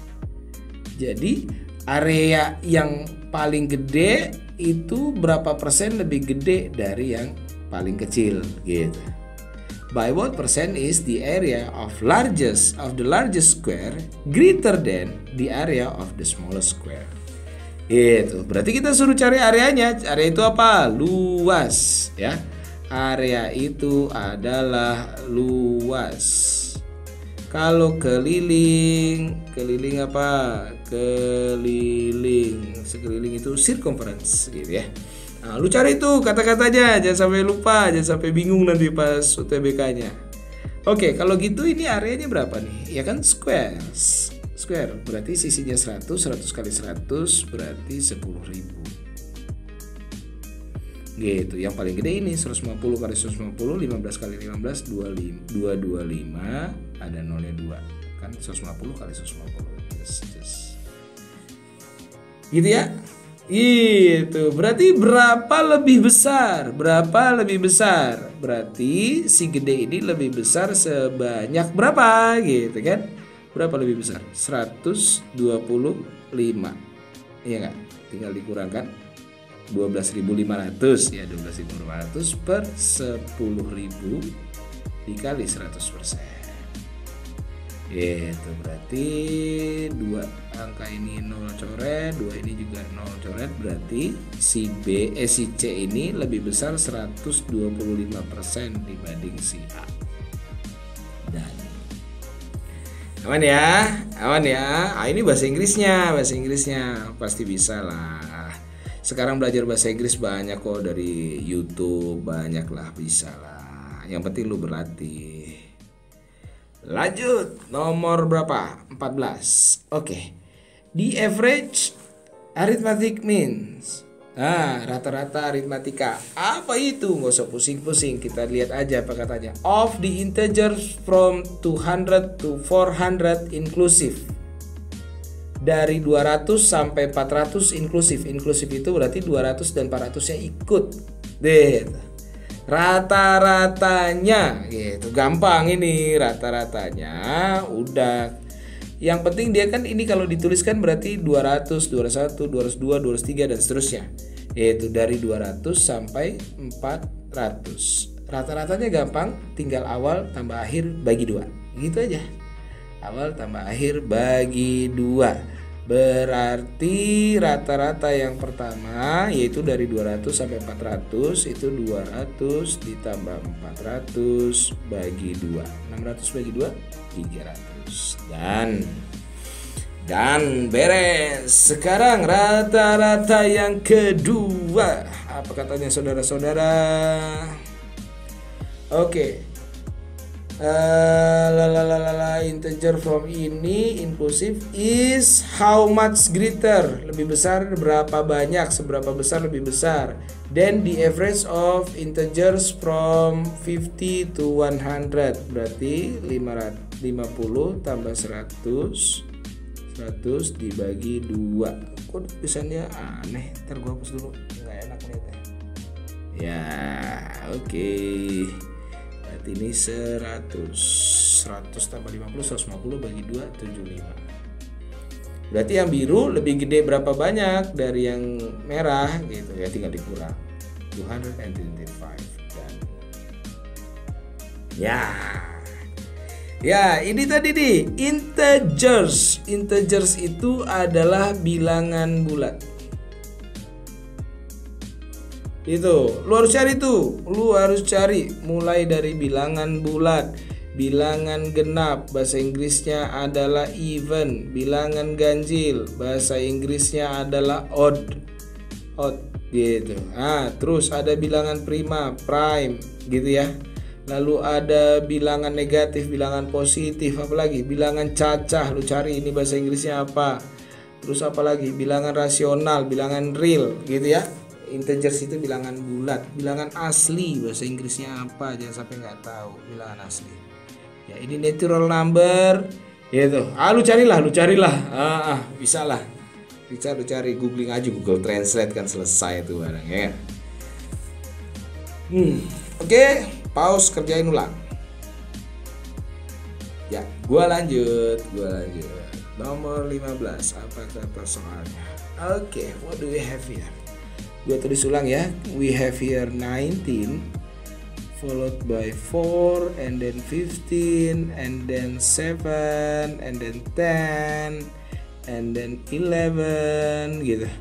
Jadi area yang paling gede itu berapa persen lebih gede dari yang paling kecil gitu. By what percent is the area of largest of the largest square greater than the area of the smallest square? Itu berarti kita suruh cari areanya. Area itu apa? Luas ya. Area itu adalah luas. Kalau keliling, keliling apa? Keliling, sekeliling itu circumference gitu ya. Nah, lu cari tuh kata-katanya, jangan sampai lupa, jangan sampai bingung nanti pas U T B K-nya. Oke, kalau gitu ini areanya berapa nih? Ya kan square. Square berarti sisinya seratus, seratus kali seratus berarti sepuluh ribu. Gitu, yang paling gede ini seratus lima puluh kali seratus lima puluh, lima belas kali lima belas, dua ratus dua puluh lima, ada nolnya dua. Kan seratus lima puluh kali seratus lima puluh. Just, just. Gitu ya. Gitu. Berarti berapa lebih besar? Berapa lebih besar? Berarti si gede ini lebih besar sebanyak berapa? Gitu kan? Berapa lebih besar? seratus dua puluh lima. Iya enggak? Tinggal dikurangkan dua belas ribu lima ratus ya, dua belas ribu lima ratus per sepuluh ribu dikali seratus persen. Itu berarti dua angka ini nol coret, dua ini juga nol coret, berarti si B eh si C ini lebih besar seratus dua puluh lima persen dibanding si A. Dan aman ya, aman ya. Ah, ini bahasa Inggrisnya, bahasa Inggrisnya pasti bisa lah. Sekarang belajar bahasa Inggris banyak kok dari YouTube, banyak lah, bisa lah. Yang penting lu berlatih. Lanjut, nomor berapa? empat belas. Oke. The average arithmetic means. Nah, rata-rata aritmatika. Apa itu? Nggak usah pusing-pusing, kita lihat aja apa katanya. Of the integers from two hundred to four hundred inclusive. Dari dua ratus sampai empat ratus inklusif. Inklusif itu berarti dua ratus dan empat ratus-nya ikut. Gitu. Rata-ratanya gitu. Gampang ini rata-ratanya. Udah Yang penting dia kan ini kalau dituliskan berarti dua ratus, dua ratus satu, dua ratus dua, dua ratus tiga dan seterusnya. Yaitu dari dua ratus sampai empat ratus. Rata-ratanya gampang, tinggal awal tambah akhir bagi dua. Gitu aja. Awal tambah akhir bagi dua. Berarti rata-rata yang pertama yaitu dari dua ratus sampai empat ratus itu dua ratus ditambah empat ratus bagi dua. enam ratus bagi dua, tiga ratus. Dan dan beres. Sekarang rata-rata yang kedua. Apa katanya saudara-saudara? Oke. Okay. Uh, la la la la la integer form ini inclusive is how much greater, lebih besar berapa banyak, seberapa besar lebih besar, then the average of integers from fifty to one hundred, berarti lima puluh tambah seratus, seratus dibagi dua. Kok tulisannya aneh, ntar gua hapus dulu, nggak enak lihatnya ya. Oke okay. Ini seratus, seratus tambah lima puluh, seratus lima puluh bagi dua, tujuh puluh lima. Berarti yang biru lebih gede berapa banyak dari yang merah gitu ya, tinggal dikurang dua ratus dua puluh lima. Dan ya ya ini tadi nih integers. Integers itu adalah bilangan bulat. Itu lu harus cari tuh, lu harus cari mulai dari bilangan bulat, bilangan genap, bahasa Inggrisnya adalah even, bilangan ganjil, bahasa Inggrisnya adalah odd, odd gitu. Ah, terus ada bilangan prima, prime gitu ya. Lalu ada bilangan negatif, bilangan positif, apalagi bilangan cacah, lu cari ini bahasa Inggrisnya apa. Terus apalagi bilangan rasional, bilangan real gitu ya. Integers itu bilangan bulat, bilangan asli bahasa Inggrisnya apa, jangan sampai nggak tahu bilangan asli. Ya ini natural number, gitu. Ah lu carilah, lu carilah, ah, ah bisa lah, bisa lu cari, googling aja, Google Translate kan selesai itu barangnya. Hmm, oke, okay. Pause, kerjain ulang. Ya, gua lanjut, gua lanjut. Nomor lima belas, apa kata soalnya? Oke, okay, what do we have here? Gue tulis ulang ya. We have here nineteen followed by four and then fifteen and then seven and then ten and then eleven gitu.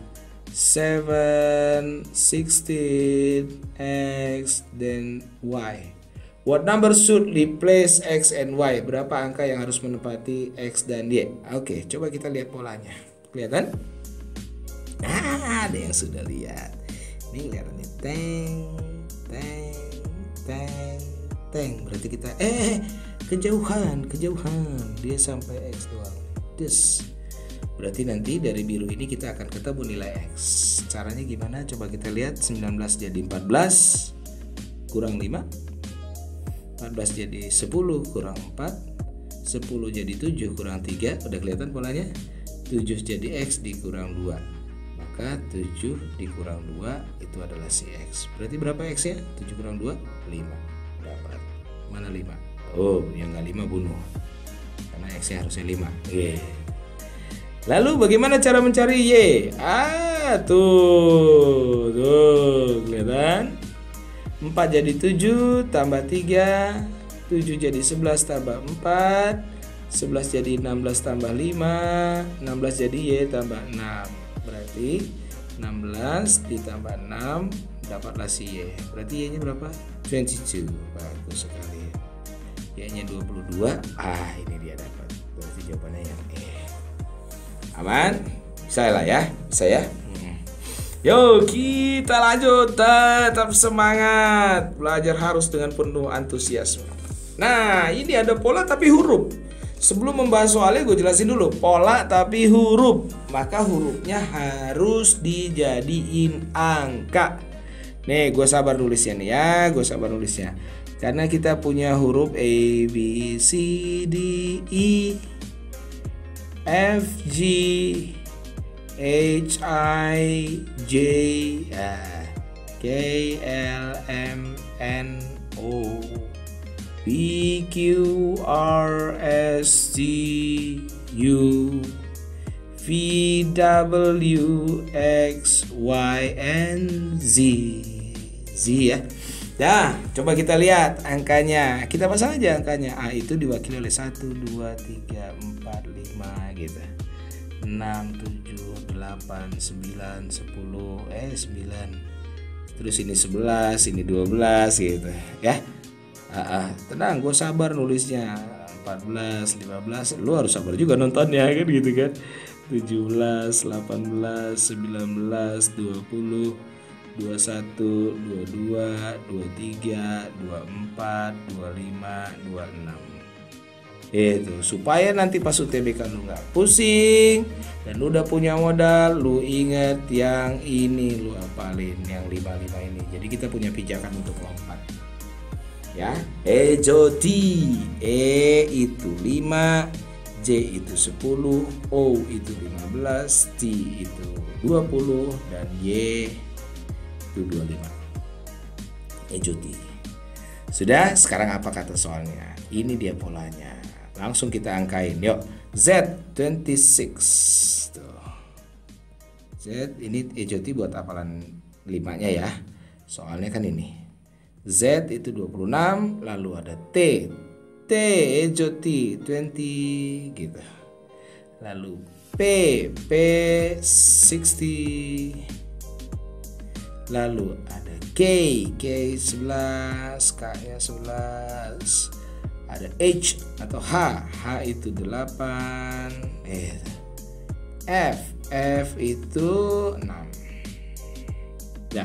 seven, sixteen, X then Y. What number should replace X and Y? Berapa angka yang harus menempati X dan Y? Oke, coba kita lihat polanya. Kelihatan? Nah, ada yang sudah lihat. Ini kelihatannya teng, teng, teng, teng. Berarti kita eh kejauhan, kejauhan. Dia sampai X doang. Des. Berarti nanti dari biru ini kita akan ketemu nilai X. Caranya gimana? Coba kita lihat. sembilan belas jadi empat belas kurang lima. empat belas jadi sepuluh kurang empat. sepuluh jadi tujuh kurang tiga. Udah kelihatan polanya? tujuh jadi X dikurang dua. Maka tujuh dikurang dua itu adalah si X. Berarti berapa X-nya? tujuh kurang dua, lima. Dapat. Mana lima? Oh, yang enggak lima bunuh. Karena X-nya harusnya lima. Oke. Lalu bagaimana cara mencari Y? Ah, tuh. Tuh, kelihatan? empat jadi tujuh tambah tiga. tujuh jadi sebelas tambah empat. sebelas jadi enam belas tambah lima. enam belas jadi Y tambah enam. Berarti enam belas ditambah enam dapatlah si Y. Berarti Y nya berapa? dua puluh dua. Bagus sekali. Y nya dua puluh dua. Ah, ini dia dapat. Berarti jawabannya yang E. Aman? Bisa lah ya? Bisa ya? Hmm. Yo, kita lanjut. Tetap semangat. Belajar harus dengan penuh antusiasme. Nah, ini ada pola tapi huruf. Sebelum membahas soalnya gue jelasin dulu. Pola tapi huruf. Maka hurufnya harus dijadiin angka. Nih gue sabar nulisnya nih ya. Gue sabar nulisnya. Karena kita punya huruf A, B, C, D, E, F, G, H, I, J, K, L, M, N, O, P, Q, R, S, T, U V W X Y and Z. Z ya. Nah, coba kita lihat angkanya. Kita pasang aja angkanya. A itu diwakili oleh satu, dua, tiga, empat, lima gitu. enam, tujuh, delapan, sembilan, sepuluh, eh sembilan. Terus ini sebelas, ini dua belas gitu ya. Ah, ah, tenang, gue sabar nulisnya. empat belas, lima belas, lu harus sabar juga nontonnya kan gitu kan. tujuh belas, delapan belas, sembilan belas, dua puluh, dua puluh satu, dua puluh dua, dua puluh tiga, dua puluh empat, dua puluh lima, dua puluh enam. Itu supaya nanti pas U T B K lu nggak pusing dan lu udah punya modal, lu inget yang ini, lu hafalin yang lima lima ini. Jadi kita punya pijakan untuk lompat. Ya, E J T, E itu lima, J itu sepuluh, O itu lima belas, T itu dua puluh dan Y itu dua puluh lima. E J T. Sudah, sekarang apa kata soalnya? Ini dia polanya. Langsung kita angkain. Yuk, Z dua puluh enam. Tuh. Z ini E J T buat hafalan limanya ya. Soalnya kan ini. Z itu dua puluh enam, lalu ada T. T E J T dua puluh gitu. Lalu P P enam puluh. Lalu ada K K sebelas, K-nya sebelas. Ada H atau H, H itu delapan, eh, F, F itu enam. Ya.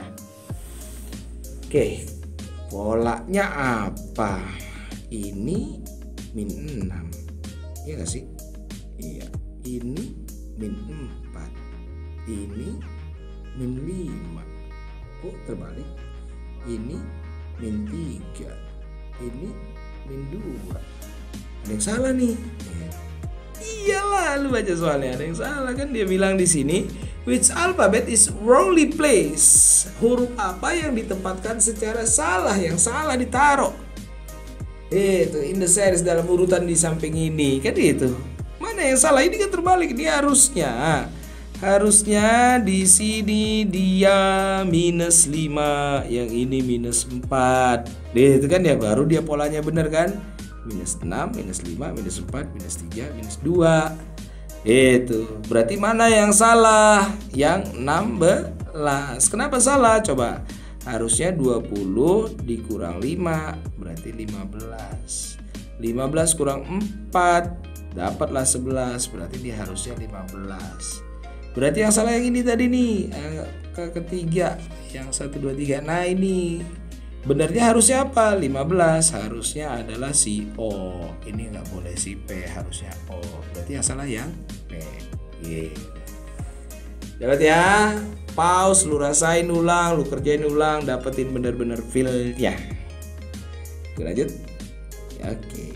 Oke. Polanya apa? Ini min enam. Iya gak sih? Iya. Ini min empat. Ini min lima. Oh, terbalik. Ini min tiga. Ini min dua. Ada yang salah nih. Iyalah, lu baca soalnya ada yang salah kan, dia bilang di sini which alphabet is wrongly placed. Huruf apa yang ditempatkan secara salah, yang salah ditaruh. Itu in the series, dalam urutan di samping ini kan itu. Mana yang salah? Ini kan terbalik. Ini harusnya harusnya di sini dia minus lima, yang ini minus empat. Deh, itu kan ya, baru dia polanya bener kan? Minus enam, minus lima, minus empat, minus tiga, minus dua. Itu berarti mana yang salah? Yang enam belas. Kenapa salah? Coba. Harusnya dua puluh dikurang lima, berarti lima belas. lima belas kurang empat, dapatlah sebelas, berarti dia harusnya lima belas. Berarti yang salah yang ini tadi nih, ke ketiga, yang satu, dua, tiga. Nah ini benarnya harusnya apa? lima belas, harusnya adalah si O. Ini nggak boleh si P, harusnya O. Berarti yang salah yang P. Gitu. Dapat ya? Pause, lu rasain ulang, lu kerjain ulang, dapetin bener-bener feel-nya. Oke, lanjut. Ya, oke.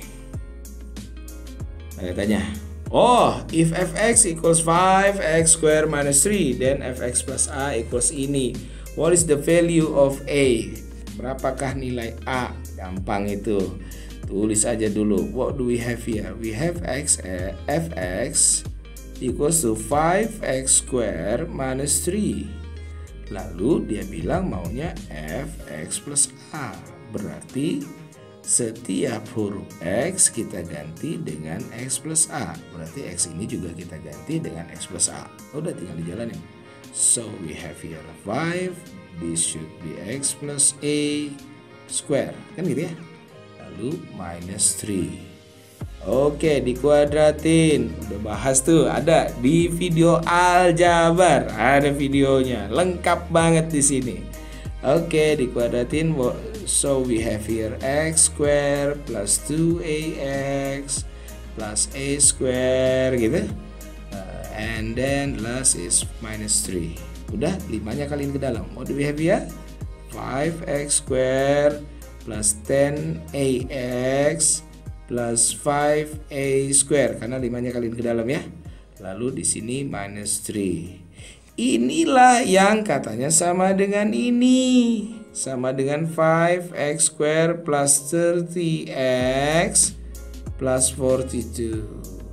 Tanya tanya. Oh, if f(x) equals five x square minus three, then f(x plus a) equals ini. What is the value of a? Berapakah nilai a? Gampang itu. Tulis aja dulu. What do we have here? We have x, eh, fx equals to five x square minus three. Lalu dia bilang maunya fx plus a. Berarti setiap huruf x kita ganti dengan x plus a. Berarti x ini juga kita ganti dengan x plus a. Udah, tinggal dijalanin. So we have here five. This should be x plus a square. Kan gitu ya. Lalu minus three. Oke, dikuadratin. Udah bahas tuh, ada di video aljabar, ada videonya, lengkap banget di sini. Oke, dikuadratin. So we have here x square plus two a x plus a square gitu. Uh, and then last is minus three. Udah, limanya kaliin ke dalam. What do we have here? five x square plus ten a x plus five a square, karena limanya kalian ke dalam ya. Lalu di sini minus three. Inilah yang katanya sama dengan ini. Sama dengan five x square plus thirty x plus forty-two.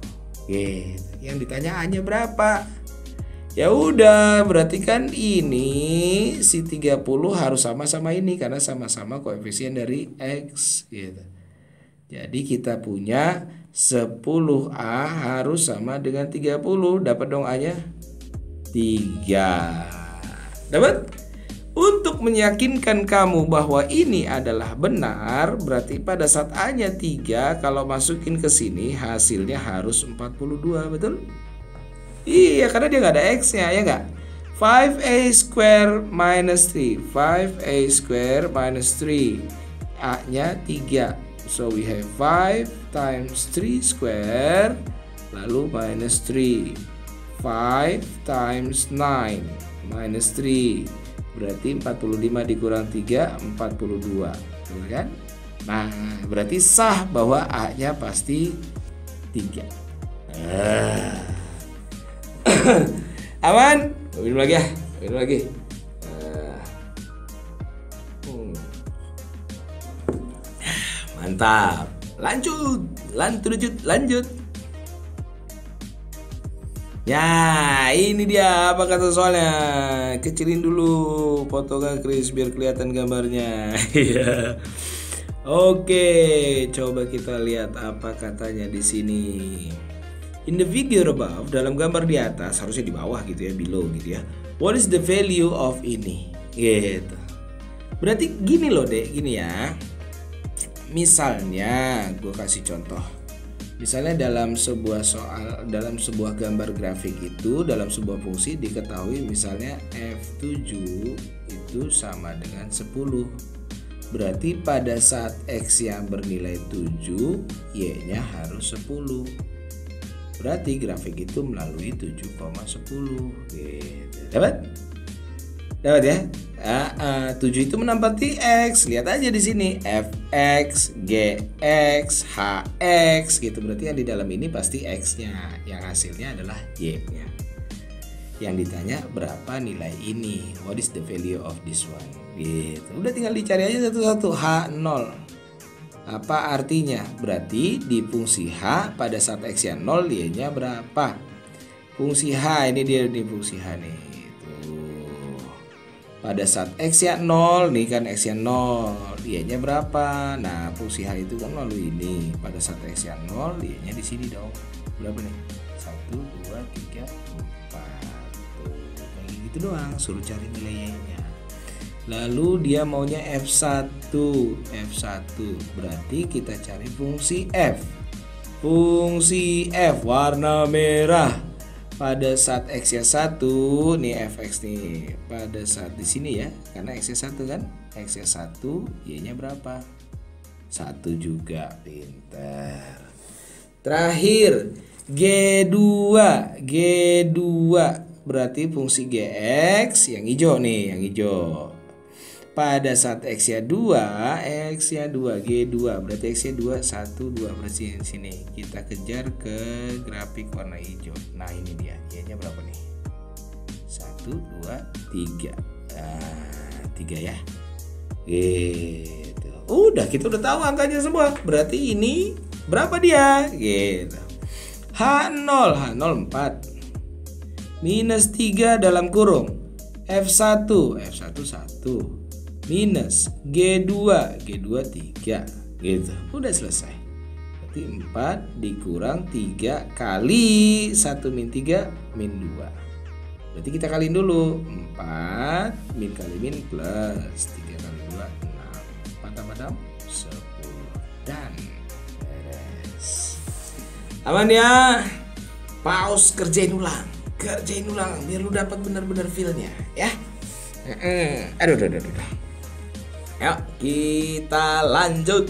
Gitu. Yang ditanya A-nya berapa? Ya udah, berarti kan ini si tiga puluh harus sama-sama ini karena sama-sama koefisien dari X gitu. Jadi kita punya sepuluh A harus sama dengan tiga puluh. Dapat dong A-nya? tiga. Dapat? Untuk meyakinkan kamu bahwa ini adalah benar, berarti pada saat A-nya tiga, kalau masukin ke sini hasilnya harus empat puluh dua, betul? Iya, karena dia nggak ada X-nya, ya nggak? lima A square minus tiga. lima A square minus tiga. A-nya tiga. So we have five times three square, lalu minus tiga. five times nine minus tiga. Berarti empat puluh lima dikurang tiga, empat puluh dua, betul kan? Nah, berarti sah bahwa A-nya pasti tiga. Ah. Aman? Minum lagi ya, minum lagi. Ah. Hmm. Mantap. Lanjut, lanjut, lanjut. Ya, ini dia apa kata soalnya. Kecilin dulu foto Kak Kris biar kelihatan gambarnya. Iya. Oke, coba kita lihat apa katanya di sini. In the figure above, dalam gambar di atas, harusnya di bawah gitu ya, below gitu ya. What is the value of ini? Gitu. Berarti gini loh, Dek, gini ya. Misalnya, gue kasih contoh. Misalnya dalam sebuah soal, dalam sebuah gambar grafik itu, dalam sebuah fungsi diketahui misalnya F tujuh itu sama dengan sepuluh. Berarti pada saat X yang bernilai tujuh, Y-nya harus sepuluh. Berarti grafik itu melalui tujuh koma sepuluh. Gitu. Dapat? Dapat ya? Uh, uh, tujuh itu menempati X. Lihat aja di sini Fx, Gx, Hx gitu. Berarti yang di dalam ini pasti X-nya. Yang hasilnya adalah Y-nya. Yang ditanya berapa nilai ini? What is the value of this one? Gitu. Udah tinggal dicari aja satu-satu. H nol. Apa artinya? Berarti di fungsi H pada saat X-nya nol, Y-nya berapa? Fungsi H ini dia di fungsi H nih. Pada saat X-nya nol, nih kan X-nya nol, Y-nya berapa? Nah, fungsi H itu kan lalu ini. Pada saat X-nya nol, Y-nya di sini dong. Berapa nih? satu, dua, tiga, empat. Tuh, kayak gitu doang, suruh cari nilai Y-nya. Lalu dia maunya F satu. F satu, berarti kita cari fungsi F. Fungsi F warna merah. Pada saat X-nya satu, nih Fx nih. Pada saat di sini ya, karena X-nya satu kan, X-nya satu, Y-nya berapa? satu juga, pintar. Terakhir, G dua. G dua berarti fungsi Gx yang hijau nih, yang hijau. Pada saat X-nya dua, X-nya dua, G dua, berarti X-nya dua, satu, dua, berarti sini. Kita kejar ke grafik warna hijau. Nah, ini dia. Y-nya berapa nih? satu, dua, tiga. Nah, tiga ya. Gitu. Udah, kita udah tahu angkanya semua. Berarti ini berapa dia? Gitu. H nol, H nol empat. Minus tiga dalam kurung. F satu, F satu, satu. Minus G dua, G dua tiga gitu. Udah selesai. Berarti empat dikurang tiga kali satu min tiga min dua. Berarti kita kaliin dulu. Empat min kali min plus tiga kali dua, enam. empat tambah enam, sepuluh. Dan beres. Aman ya. Pause, kerjain ulang. Kerjain ulang biar lu dapat benar-benar feel-nya ya. Aduh, aduh, aduh, aduh. Yuk kita lanjut.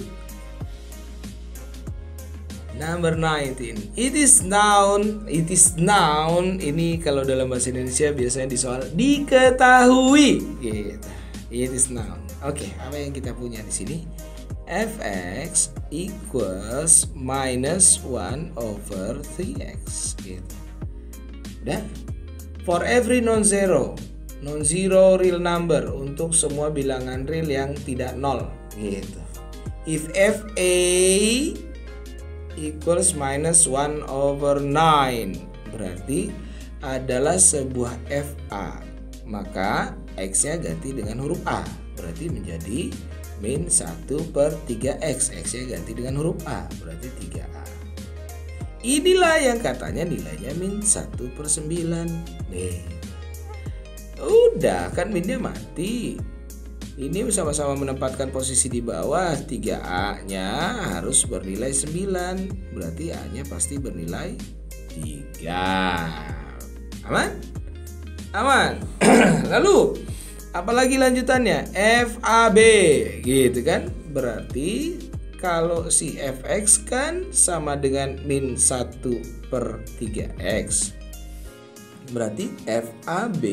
Number nineteen. It is noun. It is noun. Ini kalau dalam bahasa Indonesia biasanya di soal diketahui gitu. It is noun. Oke, apa yang kita punya di sini? Fx equals minus one over three x gitu. Udah. For every non-zero, non-zero real number, untuk semua bilangan real yang tidak nol gitu. If fa equals minus one over nine. Berarti adalah sebuah F A. Maka X-nya ganti dengan huruf A. Berarti menjadi min satu per tiga X. X-nya ganti dengan huruf A. Berarti tiga A. Inilah yang katanya nilainya min satu per sembilan. Nih. Udah kan minnya mati. Ini sama-sama menempatkan posisi di bawah. tiga A-nya harus bernilai sembilan. Berarti A-nya pasti bernilai tiga. Aman? Aman. Lalu apalagi lanjutannya? F A B gitu kan? Berarti kalau si F X kan sama dengan min satu per tiga X. Berarti F A B,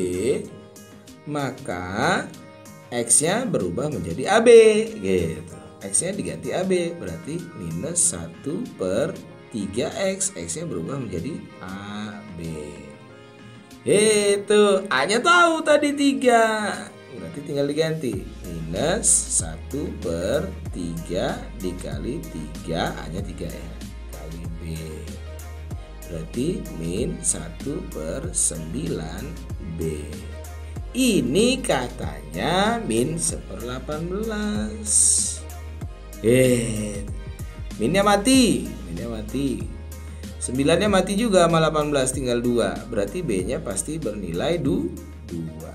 maka X-nya berubah menjadi A B gitu. X-nya diganti A B, berarti minus satu per tiga X. X-nya berubah menjadi A B. Itu A-nya tahu tadi tiga. Berarti tinggal diganti. Minus satu per tiga dikali tiga, A-nya tiga ya. Kali B. Berarti min satu per sembilan B. Ini katanya min seperlapan belas. Eh, minnya mati, minnya mati. sembilannya mati juga sama delapan belas, tinggal dua. Berarti B-nya pasti bernilai dua.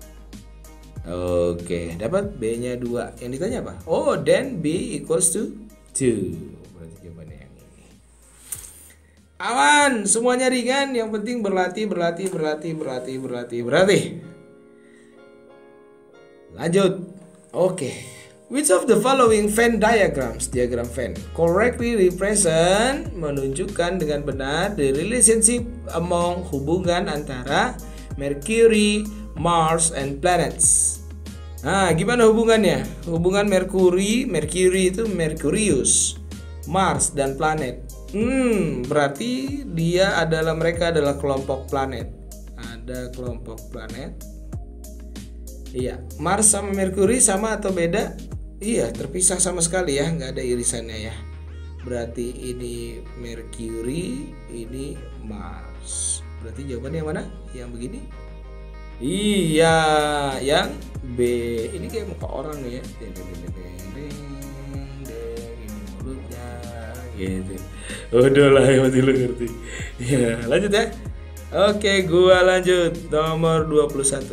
Oke, dapat B-nya dua. Yang ditanya apa? Oh, then B equals to two. Berarti jawabannya yang ini. Aman, semuanya ringan. Yang penting berlatih, berlatih, berlatih, berlatih, berlatih, berlatih. Lanjut. Oke. Which of the following Venn diagrams, diagram Venn, correctly represent, menunjukkan dengan benar the relationship among, hubungan antara Mercury, Mars, and planets. Nah, gimana hubungannya? Hubungan Mercury, Mercury itu Mercurius, Mars dan planet. Hmm, berarti dia adalah mereka adalah kelompok planet. Ada kelompok planet. Iya, Mars sama Mercury sama atau beda? Iya, terpisah sama sekali ya, nggak ada irisannya ya. Berarti ini Mercury, ini Mars. Berarti jawabannya yang mana? Yang begini? Iya, yang B. Ini kayak muka orang nih ya. Ini mulutnya, gitu. Udah lah, yang penting lu ngerti. Ya, lanjut ya. Oke, gua lanjut nomor dua puluh satu.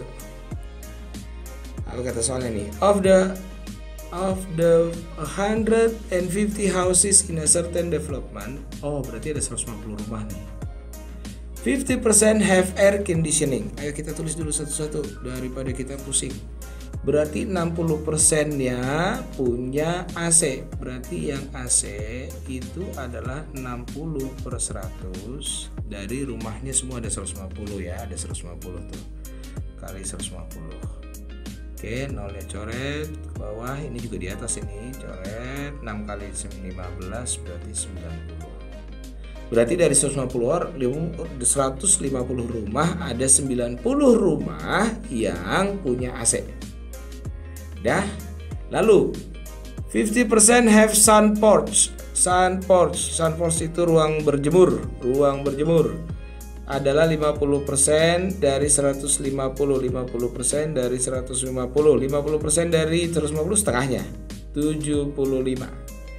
Apa kata soalnya nih? Of the of the one hundred fifty houses in a certain development. Oh, berarti ada seratus lima puluh rumah nih. fifty percent have air conditioning. Ayo kita tulis dulu satu-satu daripada kita pusing. Berarti enam puluh persen-nya punya A C. Berarti yang A C itu adalah enam puluh per seratus. Dari rumahnya semua ada seratus lima puluh ya. Ada seratus lima puluh tuh. Kali seratus lima puluh. Oke, nolnya coret ke bawah, ini juga di atas ini coret. Enam kali lima belas berarti sembilan puluh. Berarti dari seratus lima puluh orang, seratus lima puluh rumah ada sembilan puluh rumah yang punya A C. Dah. Lalu fifty percent have sun porch. Sun porch, sun porch itu ruang berjemur, ruang berjemur. Adalah lima puluh persen dari seratus lima puluh, lima puluh persen dari seratus lima puluh, lima puluh persen dari seratus lima puluh setengahnya, tujuh puluh lima.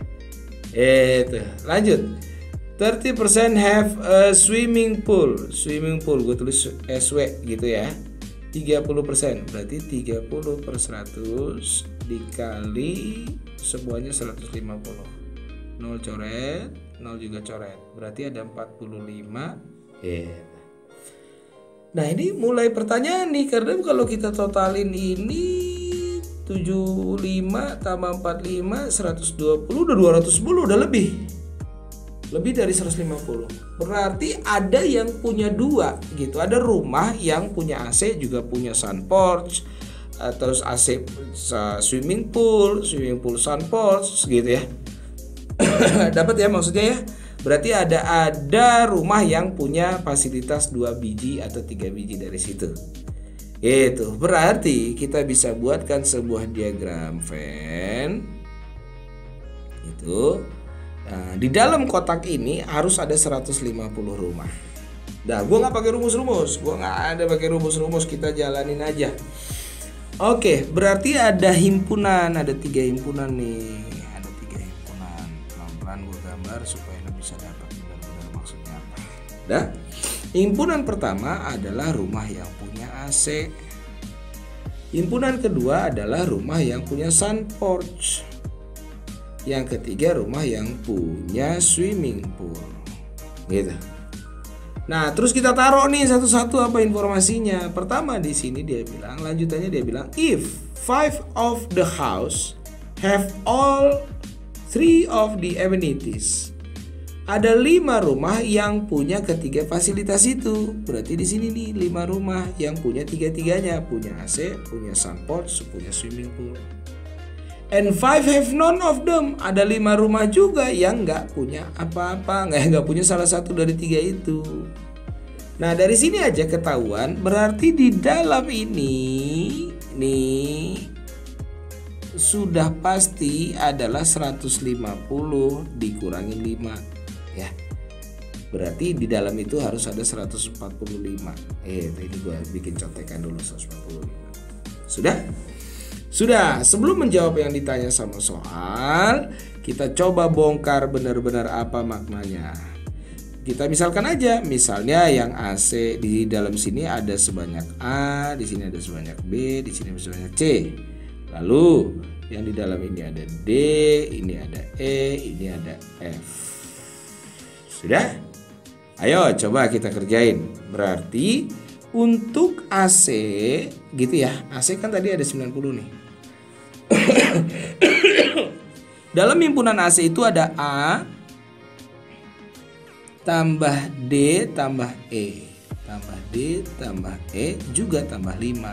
Itu, lanjut. thirty percent have a swimming pool. Swimming pool gue tulis S W gitu ya. tiga puluh persen berarti tiga puluh per seratus dikali semuanya seratus lima puluh. nol coret, nol juga coret. Berarti ada empat puluh lima. Yeah. Nah, ini mulai pertanyaan nih, karena kalau kita totalin ini tujuh puluh lima tambah empat puluh lima, seratus dua puluh, udah dua ratus sepuluh, udah lebih. Lebih dari seratus lima puluh. Berarti ada yang punya dua gitu. Ada rumah yang punya A C juga punya sun porch, atau A C swimming pool, swimming pool sun porch gitu ya. Dapat ya maksudnya ya? Berarti ada ada rumah yang punya fasilitas dua biji atau tiga biji dari situ. Itu berarti kita bisa buatkan sebuah diagram Venn. Itu Nah, di dalam kotak ini harus ada seratus lima puluh rumah. Nah, gue nggak pakai rumus-rumus, gue nggak ada pakai rumus-rumus, kita jalanin aja. Oke, berarti ada himpunan, ada tiga himpunan nih, ada tiga himpunan. Pelan-pelan gue gambar supaya lo bisa dapat benar-benar maksudnya apa. Dah, himpunan pertama adalah rumah yang punya A C. Himpunan kedua adalah rumah yang punya sun porch. Yang ketiga rumah yang punya swimming pool. Gitu. Nah, terus kita taruh nih satu-satu apa informasinya. Pertama di sini dia bilang, lanjutannya dia bilang if five of the house have all three of the amenities. Ada lima rumah yang punya ketiga fasilitas itu. Berarti di sini nih lima rumah yang punya tiga-tiganya, punya A C, punya sun porch, punya swimming pool. And five have none of them. Ada lima rumah juga yang nggak punya apa-apa, nggak nggak punya salah satu dari tiga itu. Nah, dari sini aja ketahuan. Berarti di dalam ini nih sudah pasti adalah seratus lima puluh dikurangi lima. Ya, berarti di dalam itu harus ada seratus empat puluh lima. Eh, ini gue bikin contekan dulu seratus empat puluh lima. Sudah? Sudah. Sebelum menjawab yang ditanya sama soal, kita coba bongkar benar-benar apa maknanya. Kita misalkan aja, misalnya yang A C di dalam sini ada sebanyak A, di sini ada sebanyak B, di sini ada sebanyak C. Lalu yang di dalam ini ada D, ini ada E, ini ada F. Sudah? Ayo coba kita kerjain. Berarti untuk A C gitu ya. A C kan tadi ada sembilan puluh nih. Dalam himpunan A C itu ada A tambah D tambah E, tambah D tambah E juga tambah lima.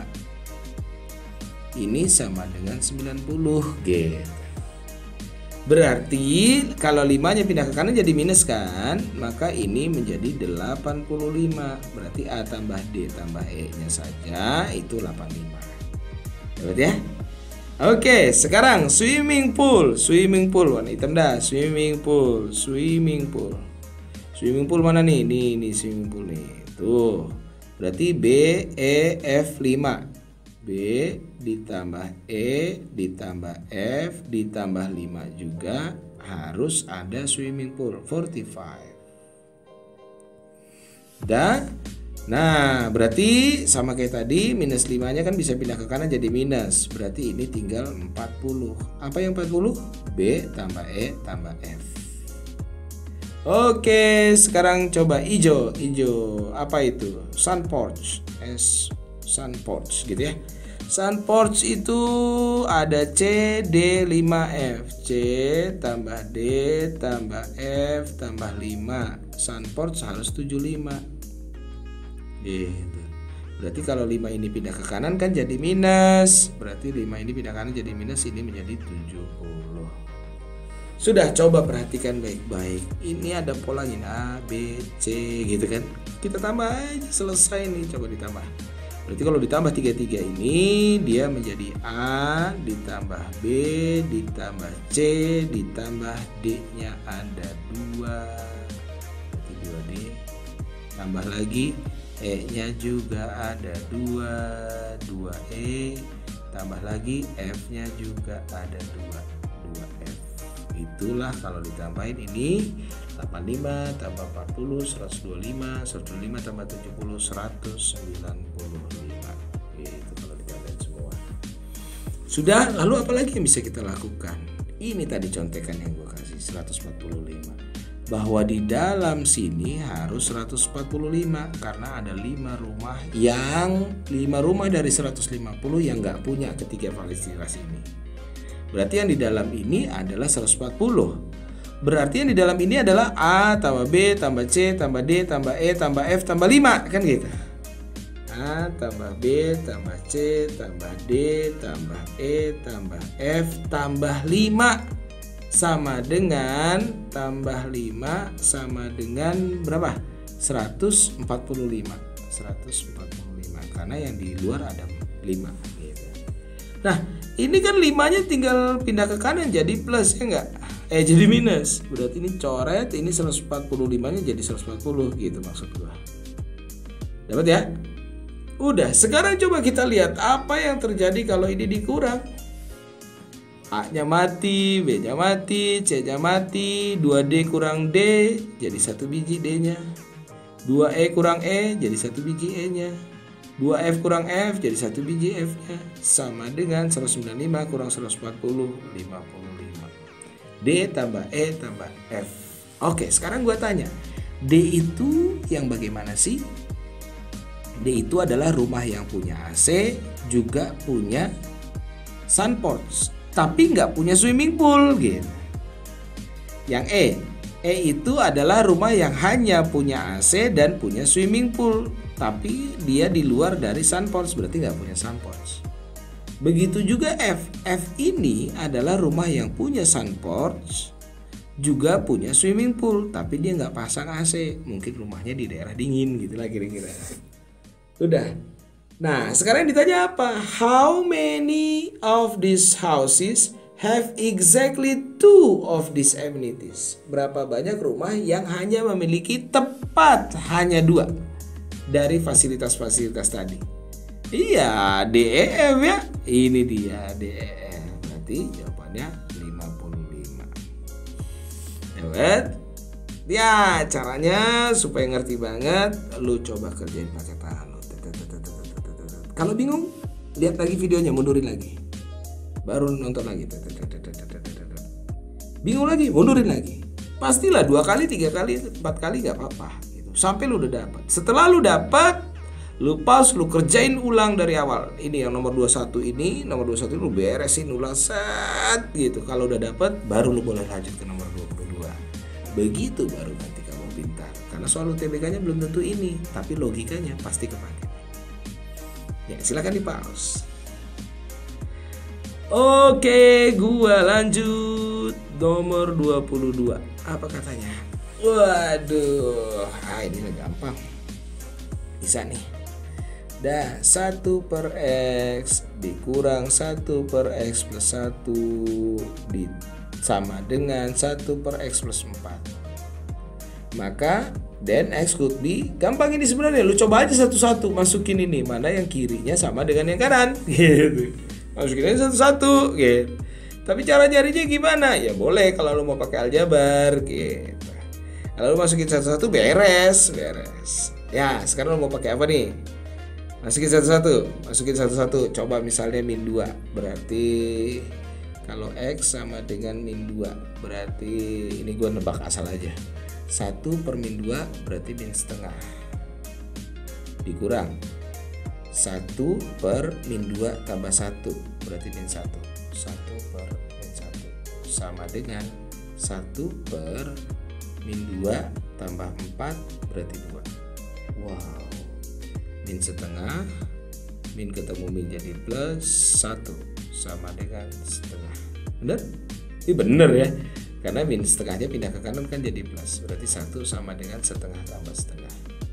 Ini sama dengan sembilan puluh gitu. Berarti kalau limanya pindah ke kanan jadi minus kan, maka ini menjadi delapan puluh lima. Berarti A tambah D tambah E nya saja itu delapan puluh lima. Dapat ya? Oke, sekarang swimming pool. Swimming pool warna hitam dah. Swimming pool, swimming pool. Swimming pool mana nih? Nih, nih swimming pool nih. Tuh. Berarti B, E, F lima. B ditambah E ditambah F ditambah lima juga harus ada swimming pool empat puluh lima. Dan nah berarti sama kayak tadi minus lima nya kan bisa pindah ke kanan jadi minus. Berarti ini tinggal empat puluh. Apa yang empat puluh? B tambah E tambah F. Oke, sekarang coba hijau. Hijau apa itu? Sun porch. S sun porch gitu ya. Sun porch itu ada C, D, lima, F. C tambah D tambah F tambah lima. Sun porch harus tujuh puluh lima. Gitu. Berarti kalau lima ini pindah ke kanan kan jadi minus. Berarti lima ini pindah ke kanan jadi minus, ini menjadi tujuh puluh. Sudah, coba perhatikan baik-baik. Ini ada polanya A, B, C gitu kan. Kita tambah aja, selesai nih, coba ditambah. Berarti kalau ditambah tiga-tiga ini dia menjadi A ditambah B ditambah C ditambah D-nya ada dua. Berarti dua D. Tambah lagi E-nya juga ada dua, dua E. Tambah lagi F-nya juga ada dua, dua F. Itulah kalau ditambahin ini delapan puluh lima tambah empat puluh, seratus dua puluh lima, seratus dua puluh lima tambah tujuh puluh, seratus sembilan puluh lima. Itu kalau ditambahin semua. Sudah, lalu apa lagi yang bisa kita lakukan? Ini tadi contekan yang gue kasih seratus empat puluh lima. Bahwa di dalam sini harus seratus empat puluh lima karena ada lima rumah yang lima rumah dari seratus lima puluh yang nggak punya ketiga fasilitas ini. Berarti yang di dalam ini adalah seratus empat puluh. Berarti yang di dalam ini adalah A tambah B tambah C tambah D tambah E tambah F tambah lima, kan gitu. A tambah B tambah C tambah D tambah E tambah F tambah lima sama dengan tambah lima sama dengan berapa? seratus empat puluh lima. seratus empat puluh lima karena yang di luar ada lima gitu. Nah, ini kan limanya tinggal pindah ke kanan jadi plus ya enggak? eh jadi minus. Berarti ini coret, ini seratus empat puluh lima nya jadi seratus empat puluh gitu maksud gua. Dapat ya? Udah, sekarang coba kita lihat apa yang terjadi kalau ini dikurang. A-nya mati, B-nya mati, C-nya mati, dua D kurang D jadi satu biji D-nya. dua E kurang E jadi satu biji E-nya. dua F kurang F jadi satu biji F-nya. Sama dengan seratus sembilan puluh lima kurang seratus empat puluh, lima puluh lima. D tambah E tambah F. Oke, sekarang gua tanya, D itu yang bagaimana sih? D itu adalah rumah yang punya A C, juga punya sun porch, tapi nggak punya swimming pool gitu. Yang E, E itu adalah rumah yang hanya punya A C dan punya swimming pool, tapi dia di luar dari sun porch, berarti nggak punya sun porch. Begitu juga F, F ini adalah rumah yang punya sun porch, juga punya swimming pool, tapi dia nggak pasang A C, mungkin rumahnya di daerah dingin gitulah kira-kira. Udah. Nah, sekarang ditanya apa? How many of these houses have exactly two of these amenities? Berapa banyak rumah yang hanya memiliki tepat hanya dua dari fasilitas-fasilitas tadi? Iya, D E F ya. Ini dia D E F. Berarti jawabannya lima puluh lima. Dapat? Ya, caranya supaya ngerti banget, lu coba kerjain pakai tangan lu. Kalau bingung, lihat lagi videonya, mundurin lagi. Baru nonton lagi. Bingung lagi, mundurin lagi. Pastilah dua kali, tiga kali, empat kali gak apa-apa gitu. Sampai lu udah dapat. Setelah lu dapat, lu pause, lu kerjain ulang dari awal. Ini yang nomor dua puluh satu ini, nomor dua puluh satu ini lu beresin ulang set gitu. Kalau udah dapat, baru lu boleh lanjut ke nomor dua puluh dua. Begitu baru nanti kamu pintar. Karena soal U T B K-nya belum tentu ini, tapi logikanya pasti kepake. Ya, silakan di pause. Oke, gua lanjut nomor dua puluh dua. Apa katanya? Waduh, ah ini udah gampang. Bisa nih. Dah, satu per X dikurang satu per X plus satu di, sama dengan satu per X plus empat. Maka then X could be, gampang ini sebenarnya, lu coba aja satu-satu masukin ini, mana yang kirinya sama dengan yang kanan gitu. Masukin aja satu-satu gitu. Tapi cara nyarinya gimana? Ya boleh kalau lu mau pakai aljabar gitu. Kalau lu masukin satu-satu beres, beres. Ya, sekarang lu mau pakai apa nih? Masukin satu-satu, masukin satu-satu. Coba misalnya min dua, berarti kalau X sama dengan min dua, berarti ini gua nebak asal aja. satu per min dua berarti min setengah. Dikurang satu per min dua tambah satu berarti min satu. satu per min satu sama dengan satu per min dua tambah empat berarti dua. Wow. Min setengah, min ketemu min jadi plus satu sama dengan setengah. Bener? Ini bener ya. Karena min setengahnya pindah ke kanan kan jadi plus. Berarti satu sama dengan setengah tambah setengah.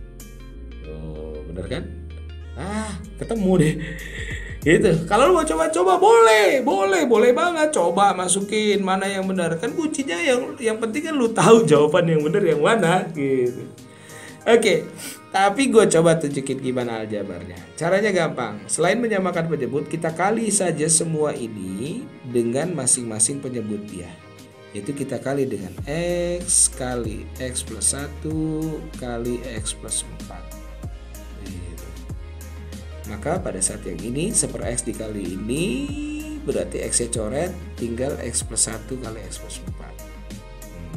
Oh, bener kan? Ah, ketemu deh. Gitu. Kalau lu mau coba-coba boleh, boleh, boleh banget. Coba masukin mana yang benar. Kan kuncinya yang yang penting kan lu tahu jawaban yang benar yang mana gitu. Oke. Tapi gue coba tunjukin gimana aljabarnya. Caranya gampang. Selain menyamakan penyebut, kita kali saja semua ini dengan masing-masing penyebut dia. Yaitu kita kali dengan X kali X plus satu kali X plus empat. Gitu. Maka pada saat yang ini seper X dikali ini berarti X-nya coret, tinggal X plus satu kali X plus empat. hmm.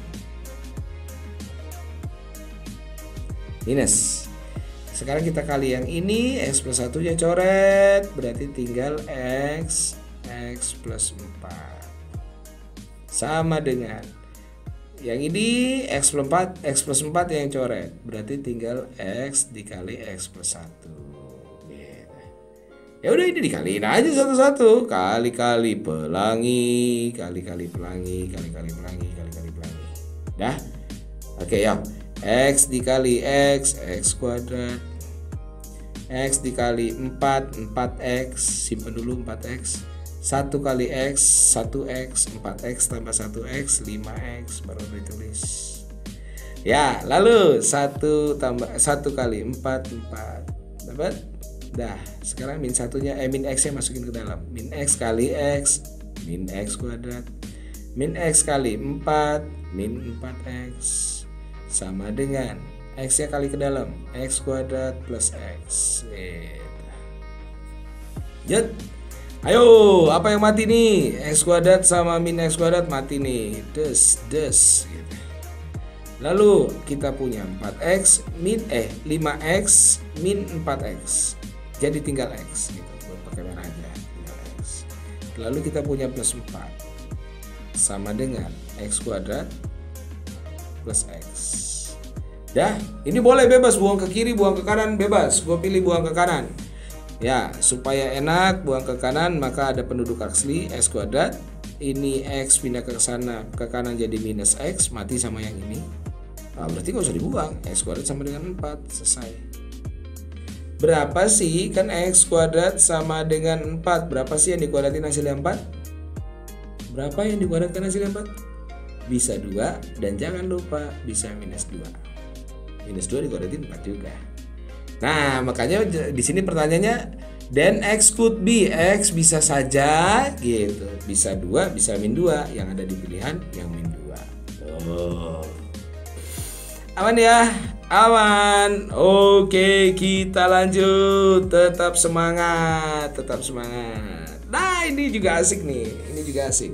Minus. Sekarang kita kali yang ini, X plus satu nya coret, berarti tinggal X X plus empat. Sama dengan yang ini X plus empat, X plus empat yang coret, berarti tinggal X dikali X plus satu. Ya udah ini dikaliin aja satu-satu, kali-kali pelangi, kali-kali pelangi, kali-kali pelangi, kali-kali pelangi. Dah. Oke ya. X dikali X, X kuadrat. X dikali empat, empat X, simpan dulu empat X. satu kali X, satu X, empat X tambah satu X, lima X, baru ditulis. Ya, lalu satu tambah satu kali empat, empat. Dapat? Dah, sekarang min satunya eh min X nya masukin ke dalam. Min X kali X, min X kuadrat. Min X kali empat, min empat X sama dengan X nya kali ke dalam, X kuadrat plus X. Yet. Ayo, apa yang mati nih? X kuadrat sama min X kuadrat mati nih. Des, des gitu. Lalu kita punya empat X min eh lima X min empat X. Jadi tinggal X gitu. Buat pakai merah aja, tinggal X. Lalu kita punya plus empat sama dengan X kuadrat plus X. Dah, ini boleh bebas buang ke kiri, buang ke kanan bebas. Gue pilih buang ke kanan. Ya, supaya enak buang ke kanan maka ada penduduk asli X kuadrat. Ini X pindah ke sana, ke kanan jadi minus X, mati sama yang ini. Nah, berarti gak usah dibuang. X kuadrat sama dengan empat, selesai. Berapa sih? Kan X kuadrat sama dengan empat. Berapa sih yang dikuadratin hasilnya empat? Berapa yang dikuadratkan hasilnya empat? Bisa dua, dan jangan lupa bisa minus dua. Minus dua dikuadratin empat juga. Nah, makanya di sini pertanyaannya, then X could be, X bisa saja gitu. Bisa dua, bisa min dua. Yang ada di pilihan yang min dua. Oh. Aman ya, aman. Oke, kita lanjut. Tetap semangat, tetap semangat. Nah, ini juga asik nih. Ini juga asik.